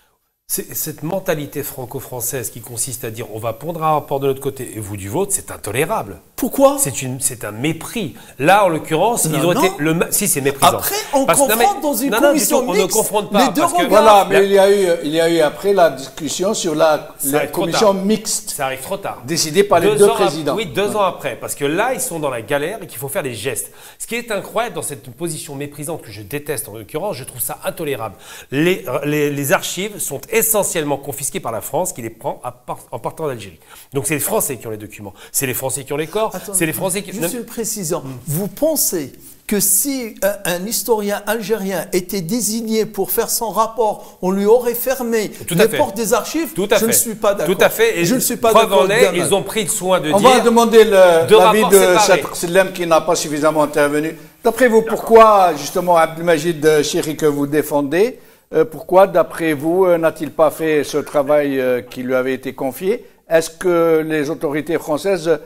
[SPEAKER 9] Cette mentalité franco-française qui consiste à dire on va pondre un rapport de notre côté et vous du vôtre, c'est intolérable.
[SPEAKER 2] Pourquoi?
[SPEAKER 9] C'est un mépris. Là, en l'occurrence, ils ont
[SPEAKER 2] non.
[SPEAKER 9] été... Le, si, c'est méprisant.
[SPEAKER 2] Après, on
[SPEAKER 9] parce,
[SPEAKER 2] confronte
[SPEAKER 9] non, mais,
[SPEAKER 2] dans une
[SPEAKER 9] non,
[SPEAKER 2] commission
[SPEAKER 9] non,
[SPEAKER 2] mixte.
[SPEAKER 9] On ne confronte pas.
[SPEAKER 2] Les deux
[SPEAKER 9] parce que,
[SPEAKER 1] voilà, mais il y, a eu, il y a eu après la discussion sur la, la commission mixte.
[SPEAKER 9] Ça arrive trop tard.
[SPEAKER 1] Décidée par les deux, deux présidents.
[SPEAKER 9] Oui, deux
[SPEAKER 1] ouais.
[SPEAKER 9] ans après. Parce que là, ils sont dans la galère et qu'il faut faire des gestes. Ce qui est incroyable dans cette position méprisante que je déteste en l'occurrence, je trouve ça intolérable. Les, les, les archives sont essentiellement confisquées par la France qui les prend à part, en partant d'Algérie. Donc c'est les Français qui ont les documents. C'est les Français qui ont les corps. C'est les Français qui...
[SPEAKER 2] Juste une précision. Mmh. Vous pensez que si un, un historien algérien était désigné pour faire son rapport, on lui aurait fermé les portes des archives?
[SPEAKER 9] Tout à
[SPEAKER 2] Je
[SPEAKER 9] fait.
[SPEAKER 2] ne suis pas d'accord.
[SPEAKER 9] Tout à fait. Et
[SPEAKER 2] je ne suis pas
[SPEAKER 9] preuve en est,
[SPEAKER 2] avec
[SPEAKER 9] ils ont pris le soin de
[SPEAKER 1] on
[SPEAKER 9] dire...
[SPEAKER 1] On va demander l'avis
[SPEAKER 9] de
[SPEAKER 1] de Cheikh Slem qui n'a pas suffisamment intervenu. D'après vous, pourquoi, justement, Abdelmajid Chéry que vous défendez, euh, pourquoi, d'après vous, euh, n'a-t-il pas fait ce travail euh, qui lui avait été confié? Est-ce que les autorités françaises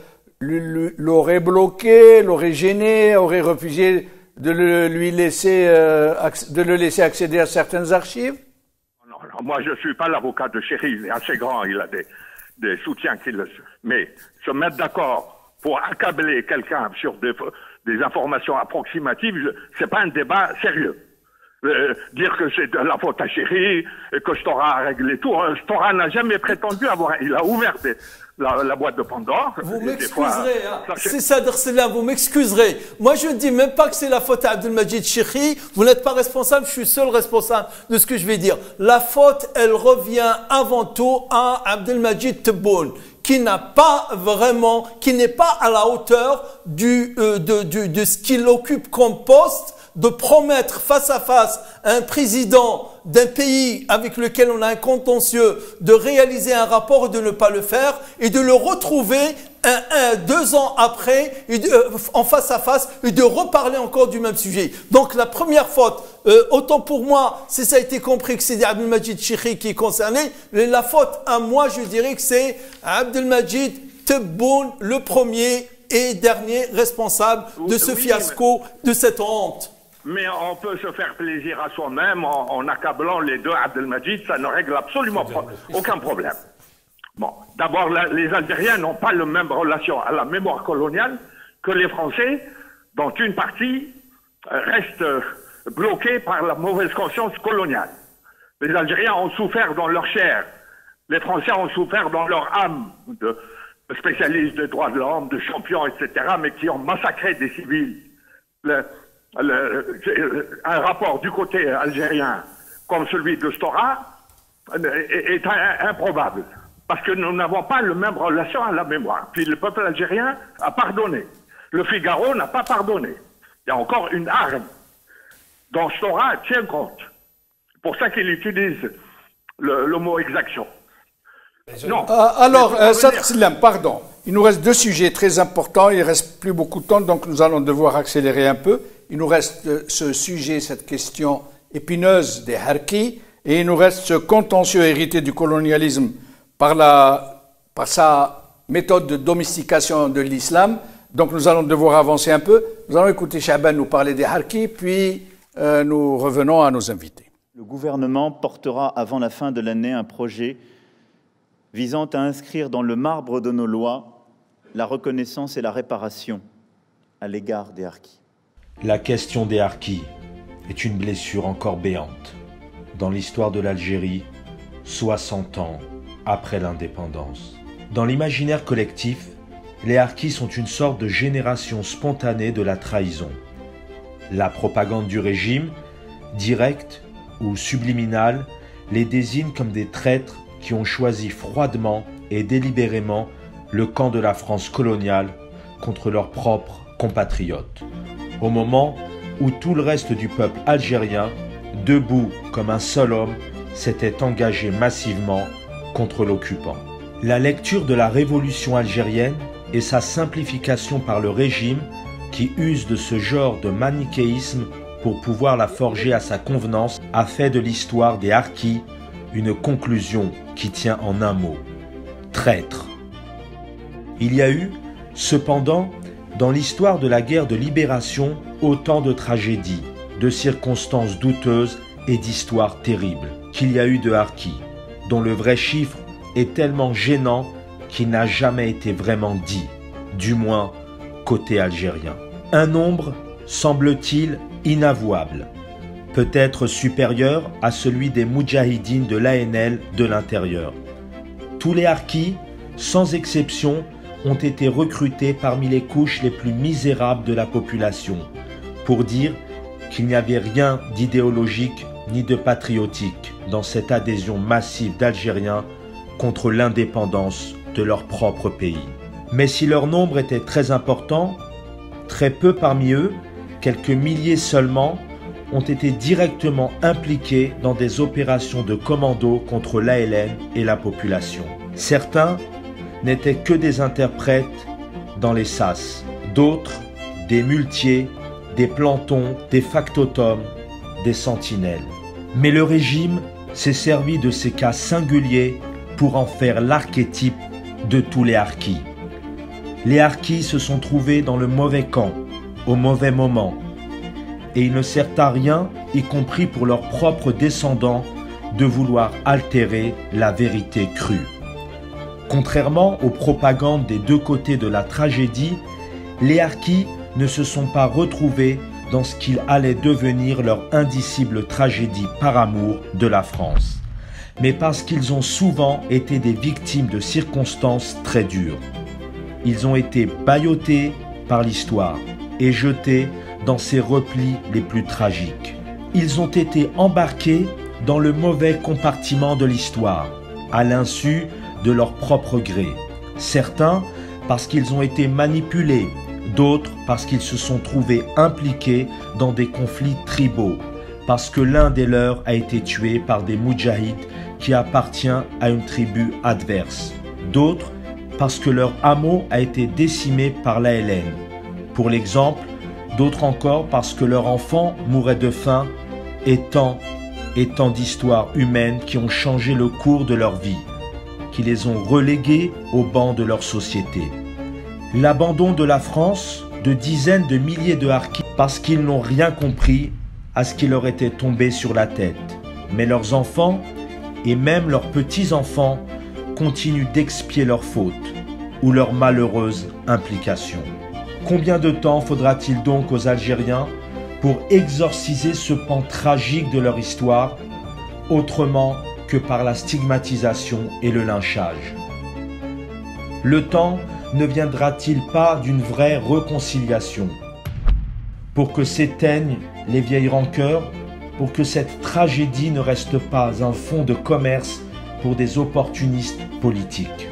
[SPEAKER 1] l'aurait bloqué, l'aurait gêné, aurait refusé de le, lui laisser, euh, de le laisser accéder à certaines archives?
[SPEAKER 4] Non, non, moi je suis pas l'avocat de Chéry, il est assez grand, il a des, des soutiens qui le... Mais se mettre d'accord pour accabler quelqu'un sur des, des informations approximatives, c'est pas un débat sérieux. Euh, dire que c'est de la faute à Chéry et que Stora a réglé tout. Stora n'a jamais prétendu avoir... Il a ouvert des, la, la boîte de Pandore.
[SPEAKER 2] Vous m'excuserez, hein. C'est Sadr Selam, vous m'excuserez. Moi, je ne dis même pas que c'est la faute à Abdelmajid Chéry. Vous n'êtes pas responsable, je suis seul responsable de ce que je vais dire. La faute, elle revient avant tout à Abdelmajid Tebboune, qui n'a pas vraiment, qui n'est pas à la hauteur du, euh, de, de, de ce qu'il occupe comme poste, de promettre face à face à un président d'un pays avec lequel on a un contentieux de réaliser un rapport et de ne pas le faire et de le retrouver un, un, deux ans après et de, euh, en face à face et de reparler encore du même sujet. Donc la première faute, euh, autant pour moi, si ça a été compris que c'est Abdelmajid Chéry qui est concerné, la faute à moi, je dirais que c'est Abdelmajid Tebboune, le premier et dernier responsable de ce oui, fiasco, mais... de cette honte.
[SPEAKER 4] Mais on peut se faire plaisir à soi-même en, en accablant les deux Abdelmajid, ça ne règle absolument pro aucun problème. Bon, d'abord, les Algériens n'ont pas la même relation à la mémoire coloniale que les Français, dont une partie reste bloquée par la mauvaise conscience coloniale. Les Algériens ont souffert dans leur chair, les Français ont souffert dans leur âme de spécialistes des droits de l'homme, de champions, et cetera, mais qui ont massacré des civils. Le, Le, un rapport du côté algérien comme celui de Stora est, est improbable parce que nous n'avons pas la même relation à la mémoire. Puis le peuple algérien a pardonné. Le Figaro n'a pas pardonné. Il y a encore une arme dont Stora tient compte. C'est pour ça qu'il utilise le, le mot exaction.
[SPEAKER 1] Non. Euh, alors, euh, Sadr Selam, pardon. Il nous reste deux sujets très importants. Il ne reste plus beaucoup de temps, donc nous allons devoir accélérer un peu. Il nous reste ce sujet, cette question épineuse des Harkis, et il nous reste ce contentieux hérité du colonialisme par, la, par sa méthode de domestication de l'islam. Donc nous allons devoir avancer un peu. Nous allons écouter Chahban nous parler des Harkis, puis euh, nous revenons à nos invités.
[SPEAKER 10] Le gouvernement portera avant la fin de l'année un projet visant à inscrire dans le marbre de nos lois la reconnaissance et la réparation à l'égard des Harkis.
[SPEAKER 6] La question des Harkis est une blessure encore béante dans l'histoire de l'Algérie, soixante ans après l'indépendance. Dans l'imaginaire collectif, les Harkis sont une sorte de génération spontanée de la trahison. La propagande du régime, directe ou subliminale, les désigne comme des traîtres qui ont choisi froidement et délibérément le camp de la France coloniale contre leurs propres compatriotes. Au moment où tout le reste du peuple algérien, debout comme un seul homme, s'était engagé massivement contre l'occupant. La lecture de la révolution algérienne et sa simplification par le régime qui use de ce genre de manichéisme pour pouvoir la forger à sa convenance a fait de l'histoire des Harkis une conclusion qui tient en un mot: traître. Il y a eu, cependant, dans l'histoire de la guerre de libération, autant de tragédies, de circonstances douteuses et d'histoires terribles qu'il y a eu de Harkis, dont le vrai chiffre est tellement gênant qu'il n'a jamais été vraiment dit, du moins côté algérien. Un nombre, semble-t-il, inavouable, peut-être supérieur à celui des moudjahidines de l'A N L de l'intérieur. Tous les Harkis, sans exception, ont été recrutés parmi les couches les plus misérables de la population, pour dire qu'il n'y avait rien d'idéologique ni de patriotique dans cette adhésion massive d'Algériens contre l'indépendance de leur propre pays. Mais si leur nombre était très important, très peu parmi eux, quelques milliers seulement, ont été directement impliqués dans des opérations de commando contre l'A L N et la population. Certains n'étaient que des interprètes dans les sas, d'autres des muletiers, des plantons, des factotums, des sentinelles. Mais le régime s'est servi de ces cas singuliers pour en faire l'archétype de tous les Harkis. Les Harkis se sont trouvés dans le mauvais camp, au mauvais moment, et il ne sert à rien, y compris pour leurs propres descendants, de vouloir altérer la vérité crue. Contrairement aux propagandes des deux côtés de la tragédie, les Harkis ne se sont pas retrouvés dans ce qu'il allait devenir leur indicible tragédie par amour de la France, mais parce qu'ils ont souvent été des victimes de circonstances très dures. Ils ont été bâillotés par l'histoire et jetés dans ses replis les plus tragiques. Ils ont été embarqués dans le mauvais compartiment de l'histoire, à l'insu de leur propre gré. Certains parce qu'ils ont été manipulés, d'autres parce qu'ils se sont trouvés impliqués dans des conflits tribaux, parce que l'un des leurs a été tué par des moudjahides qui appartient à une tribu adverse, d'autres parce que leur hameau a été décimé par l'A L N. Pour l'exemple, d'autres encore parce que leur enfant mourait de faim, et tant, et tant d'histoires humaines qui ont changé le cours de leur vie, qui les ont relégués au banc de leur société. L'abandon de la France de dizaines de milliers de Harkis parce qu'ils n'ont rien compris à ce qui leur était tombé sur la tête. Mais leurs enfants et même leurs petits-enfants continuent d'expier leurs fautes ou leurs malheureuses implications. Combien de temps faudra-t-il donc aux Algériens pour exorciser ce pan tragique de leur histoire, autrement que par la stigmatisation et le lynchage? Le temps ne viendra-t-il pas d'une vraie réconciliation, pour que s'éteignent les vieilles rancœurs, pour que cette tragédie ne reste pas un fonds de commerce pour des opportunistes politiques?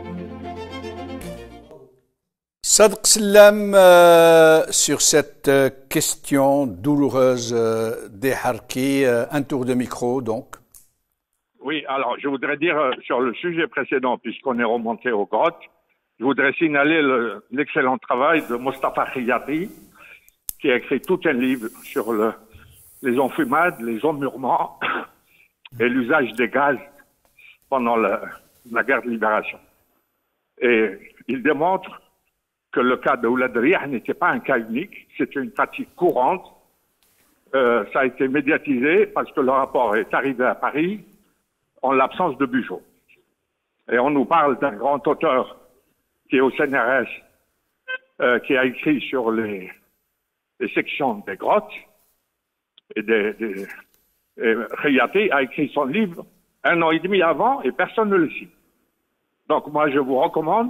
[SPEAKER 1] Sadq Sallam, euh, sur cette euh, question douloureuse euh, des Harkis, euh, un tour de micro donc.
[SPEAKER 4] Oui, alors je voudrais dire euh, sur le sujet précédent, puisqu'on est remonté aux grottes, je voudrais signaler le, l'excellent travail de Mostafa Khiyati, qui a écrit tout un livre sur le, les enfumades, les emmurements et l'usage des gaz pendant la, la guerre de libération. Et il démontre que le cas de Oulad Riyah n'était pas un cas unique, c'était une pratique courante. Euh, ça a été médiatisé parce que le rapport est arrivé à Paris en l'absence de Bugeaud. Et on nous parle d'un grand auteur qui est au C N R S, euh, qui a écrit sur les, les sections des grottes, et des, des et Khayati a écrit son livre un an et demi avant et personne ne le cite. Donc moi je vous recommande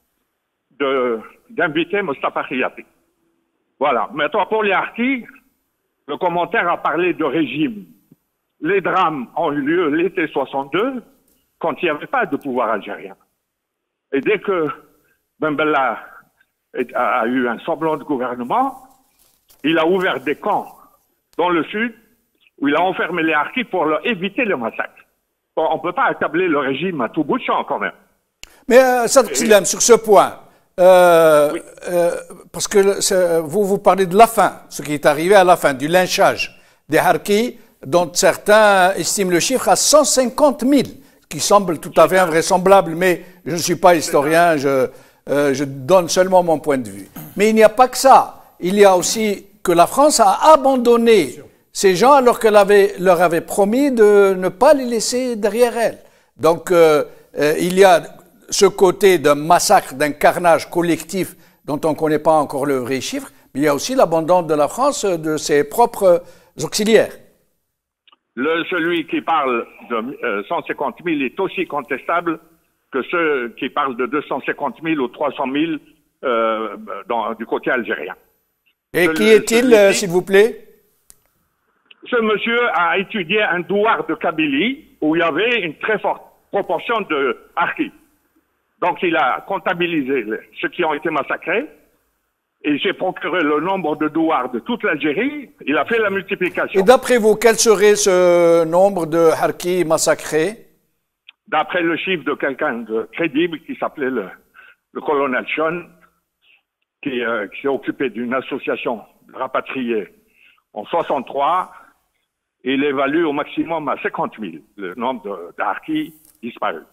[SPEAKER 4] de d'inviter Mostafa Khayati. Voilà. Maintenant pour les harkis, le commentaire a parlé de régime. Les drames ont eu lieu l'été soixante-deux, quand il n'y avait pas de pouvoir algérien. Et dès que Ben Bella a eu un semblant de gouvernement, il a ouvert des camps dans le sud, où il a enfermé les harkis pour leur éviter le massacre. Bon, on ne peut pas accabler le régime à tout bout de champ quand même.
[SPEAKER 1] Mais euh, Sadr Silem, sur ce point, euh, oui. euh, parce que vous, vous parlez de la fin, ce qui est arrivé à la fin, du lynchage des harkis, dont certains estiment le chiffre à cent cinquante mille, qui semble tout à fait invraisemblable, mais je ne suis pas historien, je, euh, je donne seulement mon point de vue. Mais il n'y a pas que ça. Il y a aussi que la France a abandonné ces gens alors qu'elle avait, leur avait promis de ne pas les laisser derrière elle. Donc euh, euh, il y a ce côté d'un massacre, d'un carnage collectif dont on ne connaît pas encore le vrai chiffre, mais il y a aussi l'abandon de la France de ses propres auxiliaires.
[SPEAKER 4] Le, celui qui parle de euh, cent cinquante mille est aussi contestable que ceux qui parlent de deux cent cinquante mille ou trois cent mille euh, dans, du côté algérien.
[SPEAKER 1] Et celui, qui est-il, euh, s'il vous plaît?
[SPEAKER 4] Ce monsieur a étudié un douar de Kabylie où il y avait une très forte proportion de harkis. Donc il a comptabilisé ceux qui ont été massacrés et j'ai procuré le nombre de douars de toute l'Algérie. Il a fait la multiplication.
[SPEAKER 1] Et d'après vous, quel serait ce nombre de harkis massacrés?
[SPEAKER 4] D'après le chiffre de quelqu'un de crédible qui s'appelait le, le colonel Sean, qui, euh, qui s'est occupé d'une association de rapatriés en soixante-trois, il évalue au maximum à cinquante mille le nombre d'harkis disparus.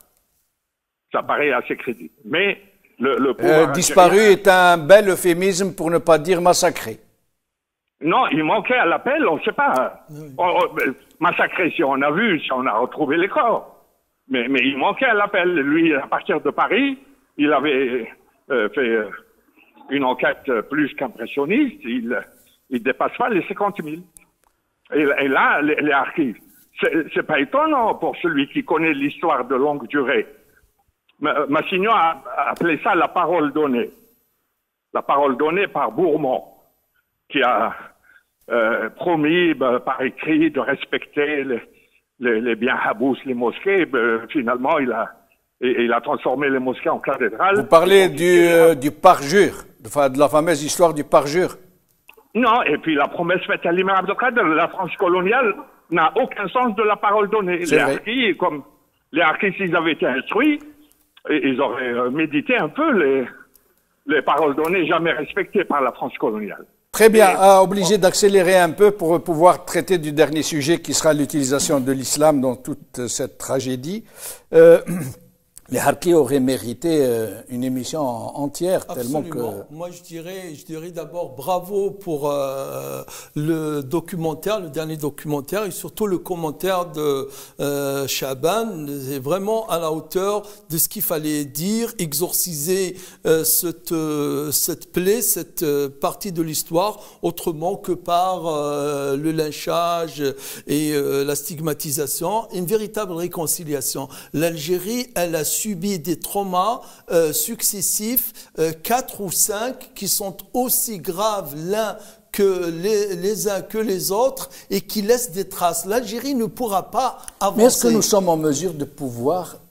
[SPEAKER 4] Ça paraît assez crédible. Mais le, le pouvoir
[SPEAKER 1] euh, disparu est un bel euphémisme pour ne pas dire massacré.
[SPEAKER 4] Non, il manquait à l'appel, on ne sait pas. Oui. On, on, massacré, si on a vu, si on a retrouvé les corps. Mais, mais il manquait à l'appel. Lui, à partir de Paris, il avait euh, fait euh, une enquête plus qu'impressionniste. Il ne dépasse pas les cinquante mille. Et, et là, les, les harkis, c'est pas étonnant pour celui qui connaît l'histoire de longue durée. Massignon a appelé ça la parole donnée. La parole donnée par Bourmont, qui a euh, promis bah, par écrit de respecter les, les, les biens habous, les mosquées. Bah, finalement, il a, il a transformé les mosquées en cathédrales.
[SPEAKER 1] Vous parlez du, euh, du parjure, de la fameuse histoire du parjure.
[SPEAKER 4] Non, et puis la promesse faite à l'imam Abdelkader, la France coloniale n'a aucun sens de la parole donnée. Les harkis, comme les harkis, s'ils avaient été instruits, ils auraient médité un peu les, les paroles données jamais respectées par la France coloniale.
[SPEAKER 1] Très bien, ah, obligé d'accélérer un peu pour pouvoir traiter du dernier sujet qui sera l'utilisation de l'islam dans toute cette tragédie. Euh, les harkis auraient mérité euh, une émission entière.
[SPEAKER 2] Absolument.
[SPEAKER 1] Tellement que...
[SPEAKER 2] Moi, je dirais, je dirais d'abord bravo pour euh, le documentaire, le dernier documentaire, et surtout le commentaire de euh, Chaban. C'est vraiment à la hauteur de ce qu'il fallait dire, exorciser euh, cette, euh, cette plaie, cette euh, partie de l'histoire, autrement que par euh, le lynchage et euh, la stigmatisation. Une véritable réconciliation. L'Algérie, elle a subi des traumas euh, successifs, euh, quatre ou cinq, qui sont aussi graves l'un que les, les uns que les autres et qui laissent des traces. L'Algérie ne pourra pas avancer.
[SPEAKER 1] Mais est-ce que nous sommes en mesure de pouvoir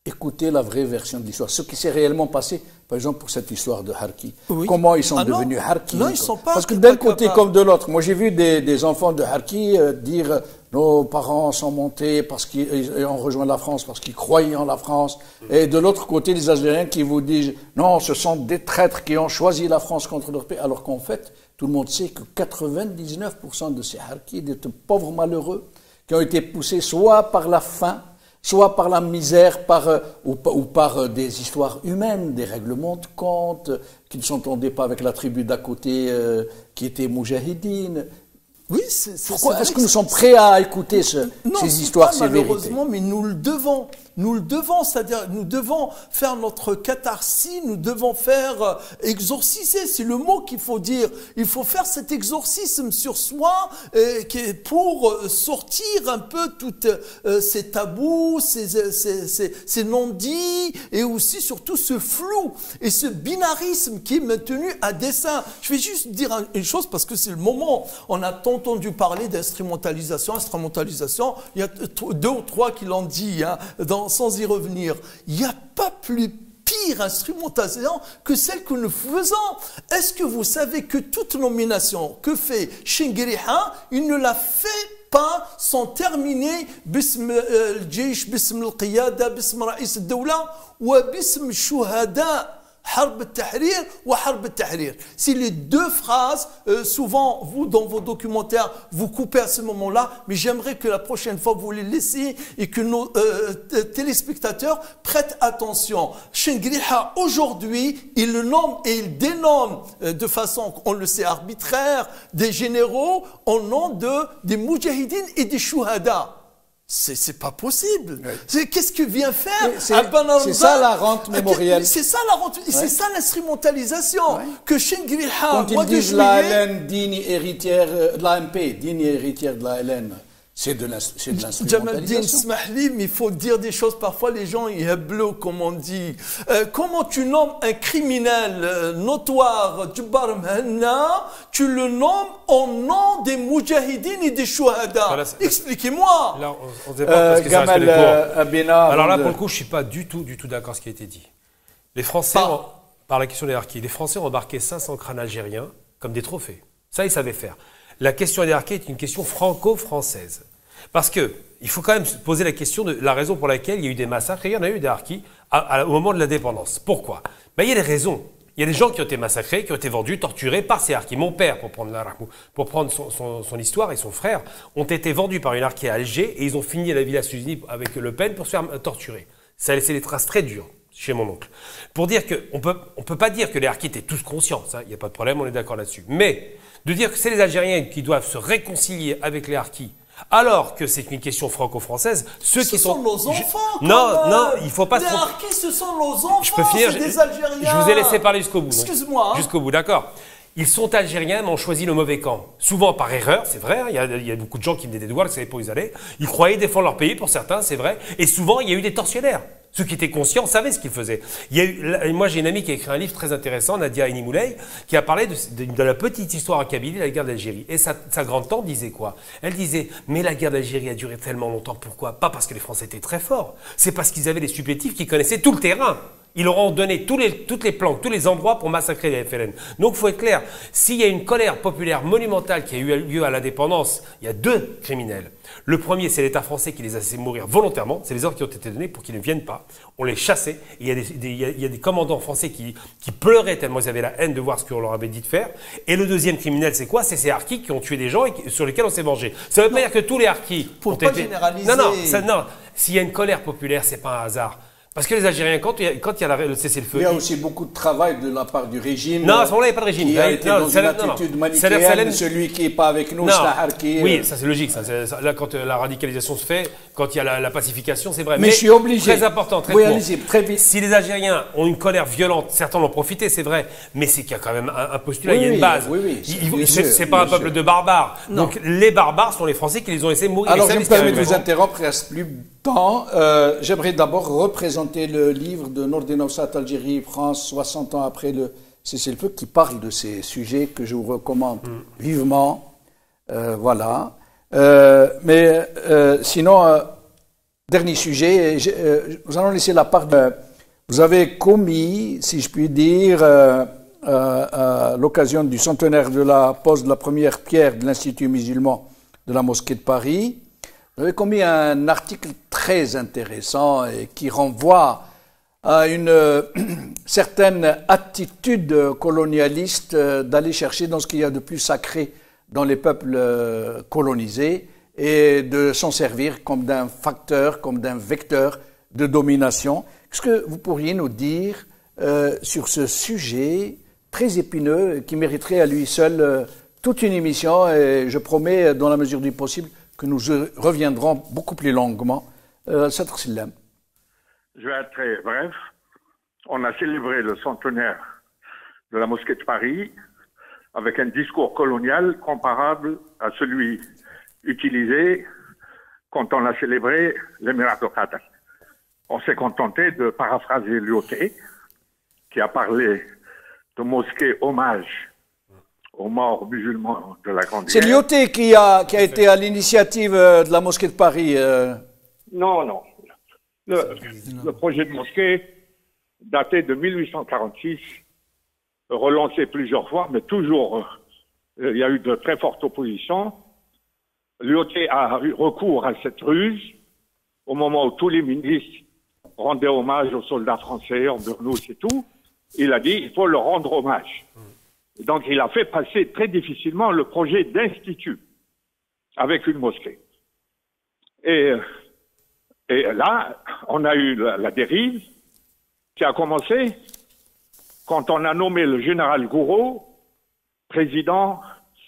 [SPEAKER 1] écouter la vraie version de l'histoire, ce qui s'est réellement passé, par exemple, pour cette histoire de Harki.
[SPEAKER 2] Oui.
[SPEAKER 1] Comment ils sont
[SPEAKER 2] ah
[SPEAKER 1] devenus
[SPEAKER 2] non.
[SPEAKER 1] Harki.
[SPEAKER 2] Non, ils sont pas.
[SPEAKER 1] Parce que d'un côté comme de l'autre, moi j'ai vu des, des enfants de Harki euh, dire euh, nos parents sont montés parce qu'ils ont rejoint la France, parce qu'ils croyaient en la France. Et de l'autre côté, les Algériens qui vous disent non, ce sont des traîtres qui ont choisi la France contre leur pays. Alors qu'en fait, tout le monde sait que quatre-vingt-dix-neuf pour cent de ces Harkis, de pauvres malheureux, qui ont été poussés soit par la faim, soit par la misère, par, euh, ou, ou par euh, des histoires humaines, des règlements de compte, euh, qui ne s'entendaient pas avec la tribu d'à côté euh, qui était Moujahidine.
[SPEAKER 2] Oui, c'est, c'est,
[SPEAKER 1] Pourquoi
[SPEAKER 2] c'est
[SPEAKER 1] est-ce que nous sommes prêts à écouter ce,
[SPEAKER 2] non,
[SPEAKER 1] ces histoires,
[SPEAKER 2] pas,
[SPEAKER 1] ces vérités?
[SPEAKER 2] Malheureusement, mais nous le devons. Nous le devons, c'est-à-dire nous devons faire notre catharsis, nous devons faire euh, exorciser, c'est le mot qu'il faut dire. Il faut faire cet exorcisme sur soi euh, qui, pour euh, sortir un peu tous euh, ces tabous, ces, ces, ces, ces non-dits et aussi surtout ce flou et ce binarisme qui est maintenu à dessein. Je vais juste dire une chose parce que c'est le moment. On a tant entendu parler d'instrumentalisation, instrumentalisation. Il y a deux ou trois qui l'ont dit hein, dans sans y revenir. Il n'y a pas plus pire instrumentation que celle que nous faisons. Est-ce que vous savez que toute nomination que fait Chengueriha, il ne la fait pas sans terminer bism al-Jaysh, bism al-Qiyada, bism Raïs al-Dawla ou bism Shuhada. Harb al-Tahrir ou Harb al-Tahrir. C'est les deux phrases, euh, souvent, vous, dans vos documentaires, vous coupez à ce moment-là, mais j'aimerais que la prochaine fois, vous les laissiez et que nos euh, téléspectateurs prêtent attention. Chengueriha, aujourd'hui, il le nomme et il dénomme euh, de façon, on le sait, arbitraire, des généraux au nom de, des Moujahidines et des Shuhada. C'est, c'est pas possible. Oui. C'est, qu'est-ce que vient faire
[SPEAKER 1] c'est, c'est ça la rente mémorielle.
[SPEAKER 2] C'est ça la rente, ouais. C'est ça l'instrumentalisation. Ouais. Que Chengueriha,
[SPEAKER 1] quand ils disent la L N digne héritière de la M P, digne héritière de la L N, c'est de l'instrumentalisation.
[SPEAKER 2] Jamaldine, smahli, mais il faut dire des choses. Parfois, les gens, ils hablent, comme on dit. Euh, comment tu nommes un criminel euh, notoire, Djibbar Mhanna, tu le nommes au nom des Moujahidines et des Shuhada. Voilà, expliquez-moi.
[SPEAKER 9] Là, on ne sait pas parce que
[SPEAKER 1] Gamal,
[SPEAKER 9] ça reste les cours.
[SPEAKER 1] Abena,
[SPEAKER 9] Alors là, pour le coup, je ne suis pas du tout, du tout d'accord avec ce qui a été dit. Les Français, ont, par la question des harkis, les Français ont embarqué cinq cents crânes algériens comme des trophées. Ça, ils savaient faire. La question des harkis est une question franco-française. Parce que il faut quand même se poser la question de la raison pour laquelle il y a eu des massacres. Et il y en a eu des harkis à, à, au moment de l'indépendance. Pourquoi? Ben, il y a des raisons. Il y a des gens qui ont été massacrés, qui ont été vendus, torturés par ces harkis. Mon père, pour prendre, la, pour prendre son, son, son histoire, et son frère, ont été vendus par une harki à Alger et ils ont fini à la Villa Suzini avec Le Pen pour se faire torturer. Ça a laissé des traces très dures chez mon oncle. Pour dire qu'on peut, on peut pas dire que les harkis étaient tous conscients, ça, il n'y a pas de problème, on est d'accord là-dessus. Mais de dire que c'est les Algériens qui doivent se réconcilier avec les harkis, alors que c'est une question franco-française, ceux
[SPEAKER 2] ce
[SPEAKER 9] qui
[SPEAKER 2] sont...
[SPEAKER 9] sont
[SPEAKER 2] nos enfants.
[SPEAKER 9] Je... Non,
[SPEAKER 2] même.
[SPEAKER 9] non, il faut pas.
[SPEAKER 2] Les
[SPEAKER 9] se...
[SPEAKER 2] harkis, ce sont nos enfants.
[SPEAKER 9] Je peux finir.
[SPEAKER 2] C'est des Algériens.
[SPEAKER 9] Je vous ai laissé parler jusqu'au bout.
[SPEAKER 2] Excuse-moi. Hein.
[SPEAKER 9] Jusqu'au bout, d'accord. Ils sont algériens, mais ont choisi le mauvais camp. Souvent par erreur, c'est vrai. Hein, il, y a, il y a beaucoup de gens qui venaient des douanes, qui ne savaient pas où ils allaient. Ils croyaient défendre leur pays, pour certains, c'est vrai. Et souvent, il y a eu des tortionnaires. Ceux qui étaient conscients savaient ce qu'ils faisaient. Il y a eu, moi, j'ai une amie qui a écrit un livre très intéressant, Nadia Enimoulay, qui a parlé de, de, de la petite histoire en Kabylie, la guerre d'Algérie. Et sa, sa grande-tante disait quoi? Elle disait, mais la guerre d'Algérie a duré tellement longtemps. Pourquoi? Pas parce que les Français étaient très forts. C'est parce qu'ils avaient des supplétifs qui connaissaient tout le terrain. Ils leur ont donné tous les, toutes les plans, tous les endroits pour massacrer les F L N. Donc, il faut être clair. S'il y a une colère populaire monumentale qui a eu lieu à l'indépendance, il y a deux criminels. Le premier, c'est l'État français qui les a laissés mourir volontairement. C'est les ordres qui ont été donnés pour qu'ils ne viennent pas. On les chassait. Et il y a des, des, il y a, il y a des commandants français qui, qui pleuraient tellement ils avaient la haine de voir ce qu'on leur avait dit de faire. Et le deuxième criminel, c'est quoi? C'est ces harkis qui ont tué des gens et qui, sur lesquels on s'est vengé. Ça ne veut pas dire que tous les harkis
[SPEAKER 2] pour
[SPEAKER 9] ont
[SPEAKER 2] pas
[SPEAKER 9] été...
[SPEAKER 2] généraliser.
[SPEAKER 9] Non, non, ça, non. S'il y a une colère populaire, c'est pas un hasard. Parce que les Algériens, quand il y a, quand il y a la, le cessez-le-feu...
[SPEAKER 1] Il y a aussi beaucoup de travail de la part du régime.
[SPEAKER 9] Non, à ce moment-là, il n'y a pas de régime.
[SPEAKER 1] Qui a été
[SPEAKER 9] non,
[SPEAKER 1] dans une attitude manichéenne, celui qui n'est pas avec nous, c'est un harki.
[SPEAKER 9] Oui, ça c'est logique. Ça, ça, là, quand euh, la radicalisation se fait, quand il y a la, la pacification, c'est vrai.
[SPEAKER 1] Mais, Mais je suis obligé.
[SPEAKER 9] Très important, très
[SPEAKER 1] oui, allez-y, très vite.
[SPEAKER 9] Si les Algériens ont une colère violente, certains en ont profité, c'est vrai. Mais c'est qu'il y a quand même un, un postulat,
[SPEAKER 1] oui,
[SPEAKER 9] il y a une base.
[SPEAKER 1] Oui, oui.
[SPEAKER 9] Il, c'est c'est pas un peuple sûr. de barbares. Non. Donc les barbares sont les Français qui les ont laissés mourir.
[SPEAKER 1] Alors je me permets de vous interrompre, il ne reste plus de temps. Euh, J'aimerais d'abord représenter le livre de Nourdine Ossat, Algérie, France, soixante ans après le cessez-le-feu, qui parle de ces sujets que je vous recommande mm. vivement. Euh, voilà. Euh, mais euh, sinon, euh, dernier sujet, euh, nous allons laisser la part de... Vous avez commis, si je puis dire, euh, euh, à l'occasion du centenaire de la pose de la première pierre de l'Institut musulman de la mosquée de Paris, vous avez commis un article très intéressant et qui renvoie à une euh, certaine attitude colonialiste euh, d'aller chercher dans ce qu'il y a de plus sacré dans les peuples euh, colonisés et de s'en servir comme d'un facteur, comme d'un vecteur de domination. Qu'est-ce que vous pourriez nous dire euh, sur ce sujet très épineux qui mériterait à lui seul euh, toute une émission, et je promets, dans la mesure du possible, que nous reviendrons beaucoup plus longuement. Euh, Sadr Sillam.
[SPEAKER 4] Je vais être très bref. On a célébré le centenaire de la mosquée de Paris avec un discours colonial comparable à celui utilisé quand on a célébré l'Émirat de Qatar. On s'est contenté de paraphraser Lyautey, qui a parlé de mosquée hommage aux morts musulmans de la Grande Guerre.
[SPEAKER 1] C'est Lyautey qui a, qui a été à l'initiative de la mosquée de Paris. Euh...
[SPEAKER 4] Non, non. Le, le projet de mosquée datait de mille huit cent quarante-six, relancé plusieurs fois, mais toujours, euh, il y a eu de très fortes oppositions. Lyautey a eu recours à cette ruse au moment où tous les ministres rendaient hommage aux soldats français en Burnous et tout. Il a dit il faut leur rendre hommage. Et donc il a fait passer très difficilement le projet d'institut avec une mosquée. Et, et là, on a eu la, la dérive qui a commencé quand on a nommé le général Gouraud président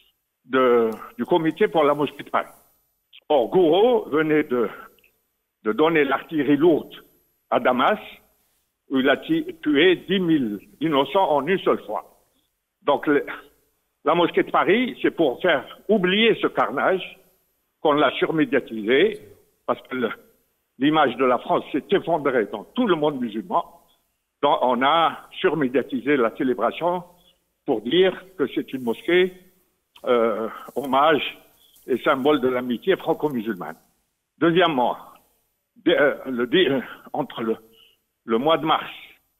[SPEAKER 4] de, du comité pour la mosquée de Paris. Or, Gouraud venait de, de donner l'artillerie lourde à Damas, où il a tué dix mille innocents en une seule fois. Donc, le, la mosquée de Paris, c'est pour faire oublier ce carnage qu'on l'a surmédiatisé, parce que l'image de la France s'est effondrée dans tout le monde musulman. Donc, on a surmédiatisé la célébration pour dire que c'est une mosquée euh, hommage et symbole de l'amitié franco-musulmane. Deuxièmement, de, euh, le, euh, entre le, le mois de mars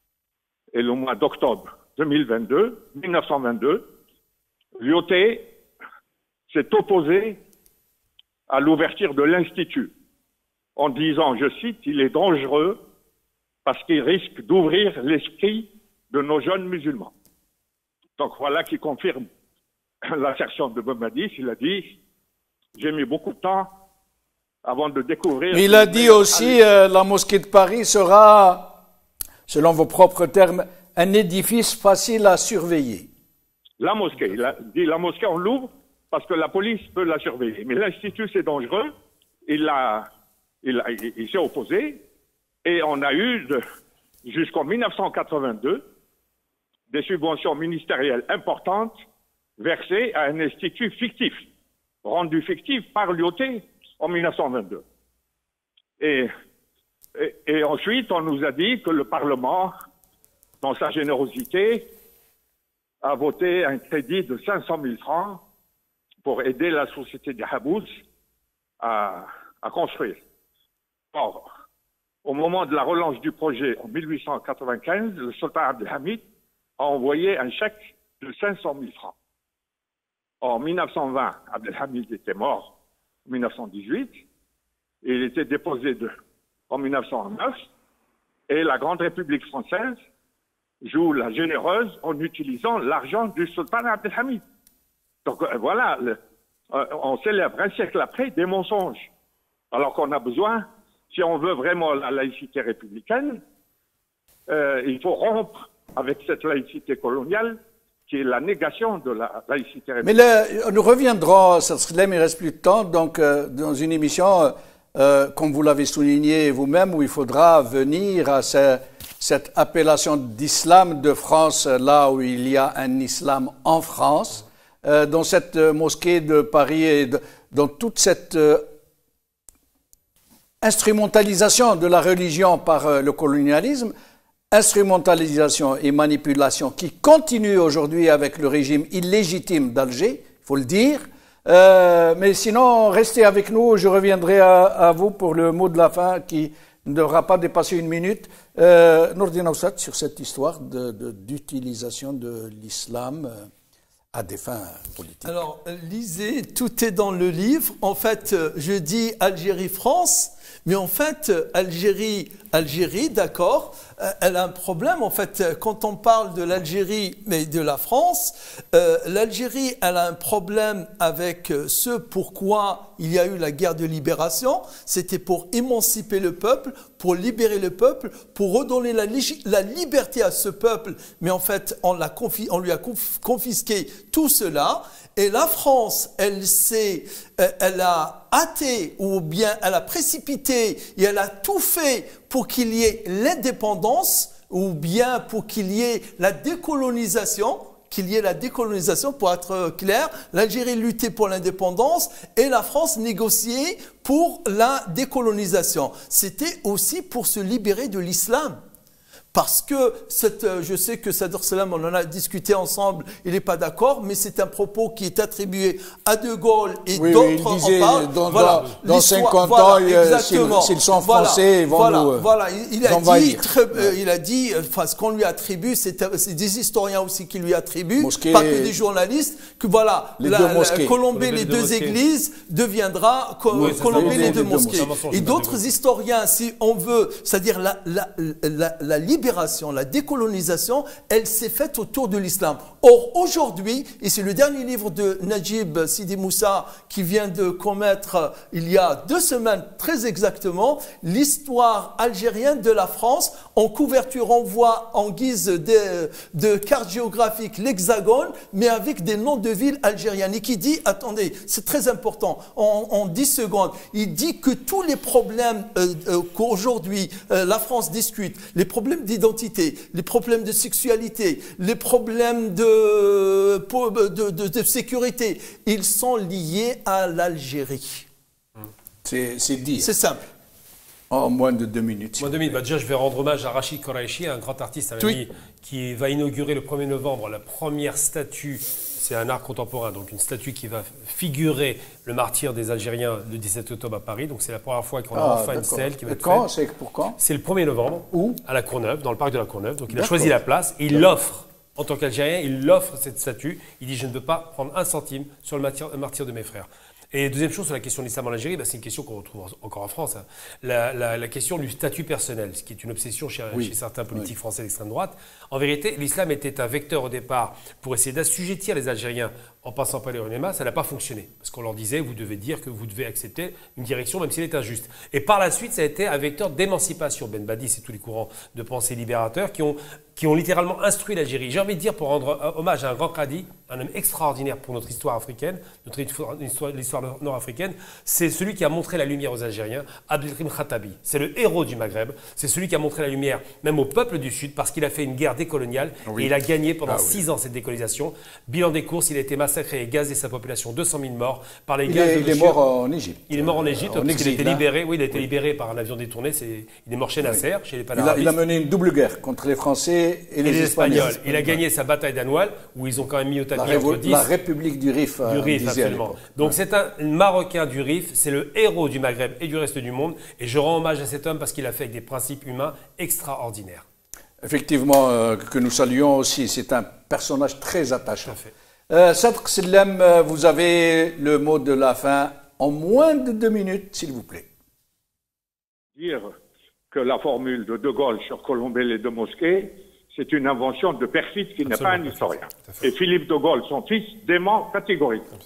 [SPEAKER 4] et le mois d'octobre deux mille vingt-deux, mille neuf cent vingt-deux, Lyautey s'est opposé à l'ouverture de l'Institut en disant, je cite, il est dangereux parce qu'il risque d'ouvrir l'esprit de nos jeunes musulmans. Donc voilà qui confirme l'assertion de Bombadis. Il a dit, j'ai mis beaucoup de temps avant de découvrir...
[SPEAKER 1] Il a dit aussi, euh, la mosquée de Paris sera, selon vos propres termes, un édifice facile à surveiller.
[SPEAKER 4] La mosquée, il a dit la mosquée on l'ouvre parce que la police peut la surveiller. Mais l'Institut c'est dangereux, il, a, il, a, il, il s'est opposé et on a eu de, jusqu'en mille neuf cent quatre-vingt-deux des subventions ministérielles importantes versées à un institut fictif, rendu fictif par Lyautey en mille neuf cent vingt-deux. Et, et, et ensuite on nous a dit que le Parlement, dans sa générosité, a voté un crédit de cinq cent mille francs pour aider la société de Habous à, à construire. Or, au moment de la relance du projet en mille huit cent quatre-vingt-quinze, le sultan Abdelhamid a envoyé un chèque de cinq cent mille francs. En mille neuf cent vingt, Abdelhamid était mort en mille neuf cent dix-huit, et il était déposé de, en mille neuf cent neuf, et la Grande République française joue la généreuse en utilisant l'argent du sultan Abdelhamid. Donc euh, voilà, le, euh, on célèbre un siècle après des mensonges. Alors qu'on a besoin, si on veut vraiment la laïcité républicaine, euh, il faut rompre avec cette laïcité coloniale qui est la négation de la laïcité républicaine.
[SPEAKER 1] Mais le, nous reviendrons, ça serait, il ne reste plus de temps, donc euh, dans une émission, euh, comme vous l'avez souligné vous-même, où il faudra venir à ce, cette appellation d'islam de France, là où il y a un islam en France, euh, dans cette mosquée de Paris et de, dans toute cette euh, instrumentalisation de la religion par euh, le colonialisme, instrumentalisation et manipulation qui continue aujourd'hui avec le régime illégitime d'Alger, il faut le dire, Euh, mais sinon, restez avec nous. Je reviendrai à, à vous pour le mot de la fin qui ne devra pas dépasser une minute. Euh, Nourdine Aoussat, sur cette histoire de, de, d'utilisation de l'islam à des fins politiques.
[SPEAKER 2] Alors, lisez, tout est dans le livre. En fait, je dis Algérie-France, mais en fait, Algérie, Algérie, d'accord, elle a un problème. En fait, quand on parle de l'Algérie, mais de la France, euh, l'Algérie, elle a un problème avec ce pourquoi il y a eu la guerre de libération. C'était pour émanciper le peuple, pour libérer le peuple, pour redonner la, la liberté à ce peuple. Mais en fait, on, l'a confi, on lui a confisqué tout cela. Et la France, elle s'est, elle a hâté ou bien elle a précipité et elle a tout fait pour qu'il y ait l'indépendance ou bien pour qu'il y ait la décolonisation, qu'il y ait la décolonisation, pour être clair. L'Algérie luttait pour l'indépendance et la France négociait pour la décolonisation. C'était aussi pour se libérer de l'islam. Parce que, cette, je sais que Sader Salam, on en a discuté ensemble, il n'est pas d'accord, mais c'est un propos qui est attribué à De Gaulle et
[SPEAKER 1] oui,
[SPEAKER 2] d'autres
[SPEAKER 1] oui, il disait,
[SPEAKER 2] en parlent.
[SPEAKER 1] Dans,
[SPEAKER 2] voilà,
[SPEAKER 1] dans cinquante
[SPEAKER 2] voilà,
[SPEAKER 1] ans, exactement. S'ils sont français,
[SPEAKER 2] voilà,
[SPEAKER 1] ils vont
[SPEAKER 2] voilà,
[SPEAKER 1] nous
[SPEAKER 2] voilà. Il, il, a
[SPEAKER 1] envahir.
[SPEAKER 2] dit, très, euh, il a dit, enfin, ce qu'on lui attribue, c'est des historiens aussi qui lui attribuent,
[SPEAKER 1] mosquée,
[SPEAKER 2] pas que des journalistes, que voilà,
[SPEAKER 1] les
[SPEAKER 2] la,
[SPEAKER 1] deux
[SPEAKER 2] la, Colomber
[SPEAKER 9] les
[SPEAKER 2] les
[SPEAKER 9] deux
[SPEAKER 2] deux églises deviendra co
[SPEAKER 1] oui,
[SPEAKER 2] Colomber les, les deux mosquées.
[SPEAKER 9] mosquées.
[SPEAKER 2] Et d'autres historiens, si on veut, c'est-à-dire la, la, la, la libération, la décolonisation, colonisation, elle s'est faite autour de l'islam. Or, aujourd'hui, et c'est le dernier livre de Najib Sidi Moussa qui vient de commettre il y a deux semaines, très exactement, l'histoire algérienne de la France. En couverture, on voit en guise de, de carte géographique l'Hexagone, mais avec des noms de villes algériennes. Et qui dit, attendez, c'est très important, en, en dix secondes, il dit que tous les problèmes euh, euh, qu'aujourd'hui euh, la France discute, les problèmes d'identité, les problèmes de sexualité, les problèmes de, de, de, de sécurité, ils sont liés à l'Algérie.
[SPEAKER 1] C'est dit.
[SPEAKER 2] C'est simple.
[SPEAKER 1] En moins de deux minutes.
[SPEAKER 9] Moins de deux minutes. Bah, déjà, je vais rendre hommage à Rachid Koraïchi, un grand artiste, un
[SPEAKER 2] oui.
[SPEAKER 9] ami, qui va inaugurer le premier novembre la première statue. C'est un art contemporain, donc une statue qui va figurer le martyre des Algériens le dix-sept octobre à Paris. Donc c'est la première fois qu'on a ah, enfin une stèle qui va être
[SPEAKER 1] quand
[SPEAKER 9] faite.
[SPEAKER 1] C'est pour quand?
[SPEAKER 9] C'est le premier novembre.
[SPEAKER 1] Où?
[SPEAKER 9] À la Courneuve, dans le parc de la Courneuve. Donc il a choisi la place et il l'offre, en tant qu'Algérien, il l'offre cette statue. Il dit, je ne veux pas prendre un centime sur le martyre, le martyre de mes frères. Et deuxième chose, sur la question de l'islam en Algérie, bah, c'est une question qu'on retrouve encore en France. Hein. La, la, la question du statut personnel, ce qui est une obsession chez, oui. chez certains politiques oui. français d'extrême droite. En vérité, l'islam était un vecteur au départ pour essayer d'assujettir les Algériens en passant par les ulémas. Ça n'a pas fonctionné. Parce qu'on leur disait, vous devez dire que vous devez accepter une direction, même si elle est injuste. Et par la suite, ça a été un vecteur d'émancipation. Ben Badis et tous les courants de pensée libérateurs qui ont, qui ont littéralement instruit l'Algérie. J'ai envie de dire, pour rendre hommage à un grand qadi, un homme extraordinaire pour notre histoire africaine, notre histoire, l'histoire nord-africaine, c'est celui qui a montré la lumière aux Algériens, Abdelkrim Khattabi. C'est le héros du Maghreb, c'est celui qui a montré la lumière même au peuple du Sud, parce qu'il a fait une guerre décoloniale, oui. et il a gagné pendant ah, six oui. ans cette décolonisation. Bilan des courses, il a été massacré et gazé sa population, deux cent mille morts, par les
[SPEAKER 1] il
[SPEAKER 9] gaz
[SPEAKER 1] est,
[SPEAKER 9] de
[SPEAKER 1] Il est mort en Égypte.
[SPEAKER 9] Il est mort en Égypte, euh, parce qu'il a été libéré, oui, il a été oui. libéré par un avion détourné, c'est, il est mort chez Nasser, oui. chez les panarabistes.
[SPEAKER 1] Il a, il a mené une double guerre contre les Français et, et les, les Espagnols. Espagnols.
[SPEAKER 9] Il a gagné sa bataille d'Anoual, où ils ont quand même mis au tapis
[SPEAKER 1] la,
[SPEAKER 9] entre dix.
[SPEAKER 1] La République du Rif.
[SPEAKER 9] Du Rif, absolument. Donc ouais. c'est un Marocain du Rif, c'est le héros du Maghreb et du reste du monde. Et je rends hommage à cet homme parce qu'il a fait avec des principes humains extraordinaires.
[SPEAKER 1] Effectivement, euh, que nous saluons aussi. C'est un personnage très attachant. Euh, Sadr Sellem, vous avez le mot de la fin en moins de deux minutes, s'il vous plaît.
[SPEAKER 4] Dire que la formule de De Gaulle sur Colomber les deux mosquées, c'est une invention de Perfit qui n'est pas un historien. Et Philippe de Gaulle, son fils, dément catégoriquement.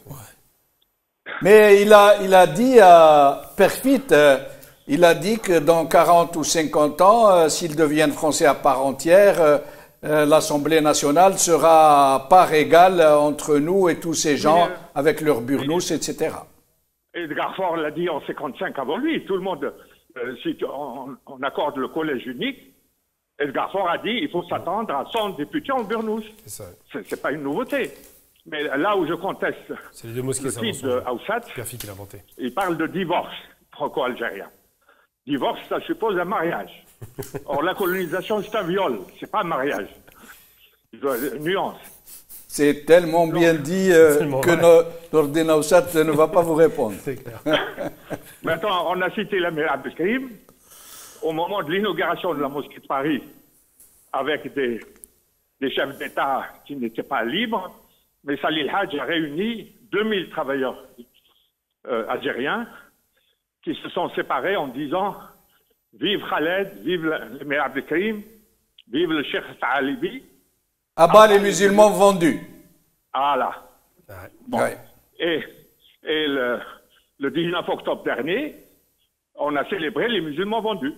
[SPEAKER 1] Mais il a, il a dit à Perfit, euh, il a dit que dans quarante ou cinquante ans, euh, s'ils deviennent français à part entière, euh, euh, l'Assemblée nationale sera à part égale entre nous et tous ces gens euh, avec leurs burnous, et cetera.
[SPEAKER 4] Edgar Faure l'a dit en cinquante-cinq avant lui. Tout le monde, euh, si on, on accorde le collège unique, Edgar Faure a dit il faut s'attendre à cent députés en burnous. Ce n'est pas une nouveauté. Mais là où je conteste
[SPEAKER 9] les deux mosquées,
[SPEAKER 4] le fils de Aoussat, il parle de divorce franco-algérien. Divorce, ça suppose un mariage. Or, la colonisation, c'est un viol, c'est pas un mariage. Nuance.
[SPEAKER 1] C'est tellement bien dit euh, tellement que Nourdine Aoussat ne va pas vous répondre.
[SPEAKER 9] C'est clair.
[SPEAKER 4] Maintenant, on a cité l'Amir Abdelkrim. Au moment de l'inauguration de la mosquée de Paris, avec des, des chefs d'État qui n'étaient pas libres, mais Salih El-Hadj a réuni deux mille travailleurs euh, algériens qui se sont séparés en disant « Vive Khaled, vive l'Amir Abdelkrim, vive le Cheikh Taalibi ».
[SPEAKER 1] À bas les musulmans vendus.
[SPEAKER 4] Voilà. Bon.
[SPEAKER 1] Ouais.
[SPEAKER 4] Et, et le, le dix-neuf octobre dernier, on a célébré les musulmans vendus.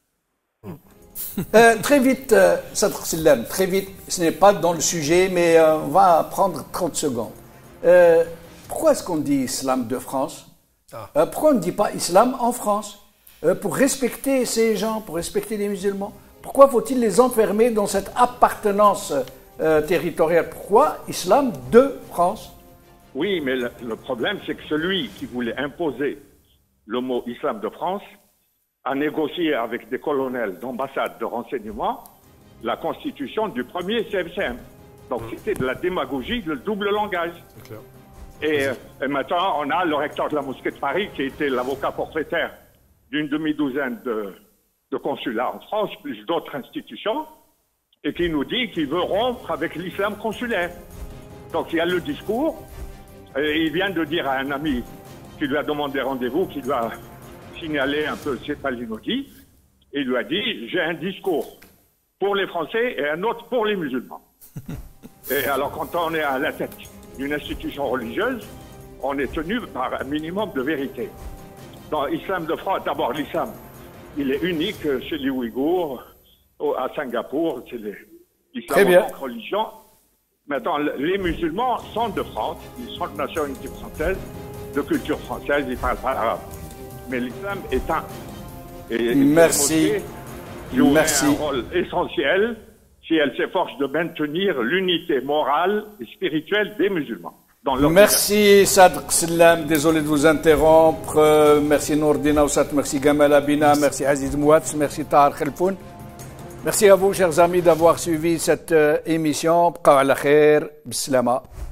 [SPEAKER 1] Euh, très vite, euh, Sadr Sillam, très vite, ce n'est pas dans le sujet, mais euh, on va prendre trente secondes. Euh, pourquoi est-ce qu'on dit islam de France?
[SPEAKER 9] ah.
[SPEAKER 1] euh, Pourquoi on ne dit pas islam en France? euh, Pour respecter ces gens, pour respecter les musulmans. Pourquoi faut-il les enfermer dans cette appartenance euh, territoriale? Pourquoi islam de France?
[SPEAKER 4] Oui, mais le, le problème, c'est que celui qui voulait imposer le mot islam de France a négocié avec des colonels d'ambassade de renseignement la constitution du premier C F C M. Donc c'était de la démagogie, le double langage.
[SPEAKER 9] C'est clair.
[SPEAKER 4] Et, et maintenant, on a le recteur de la mosquée de Paris qui était l'avocat forfaitaire d'une demi-douzaine de, de consulats en France, plus d'autres institutions, et qui nous dit qu'il veut rompre avec l'islam consulaire. Donc il y a le discours, et il vient de dire à un ami qui lui a demandé rendez-vous, qui lui a signalé un peu ses palinotis, et il lui a dit « j'ai un discours pour les Français et un autre pour les musulmans ». Et alors quand on est à la tête d'une institution religieuse, on est tenu par un minimum de vérité. Dans l'islam de France, d'abord l'islam, il est unique chez les Ouïghours, à Singapour, c'est l'islam en tant que religion. Maintenant, les musulmans sont de France, ils sont de nationalité française, de culture française, ils ne parlent pas arabe. Mais l'islam est un. Et
[SPEAKER 1] Merci.
[SPEAKER 4] Joue
[SPEAKER 1] Merci.
[SPEAKER 4] un rôle essentiel si elle s'efforce de maintenir l'unité morale et spirituelle des musulmans.
[SPEAKER 1] Merci Sadr Sillam, désolé de vous interrompre. Euh, merci Nourdine Aoussat, merci Gamal Abina, merci, merci Aziz Mouatz, merci Tahar Khelfoun. Merci à vous, chers amis, d'avoir suivi cette euh, émission. Bqa ala khair, bislama.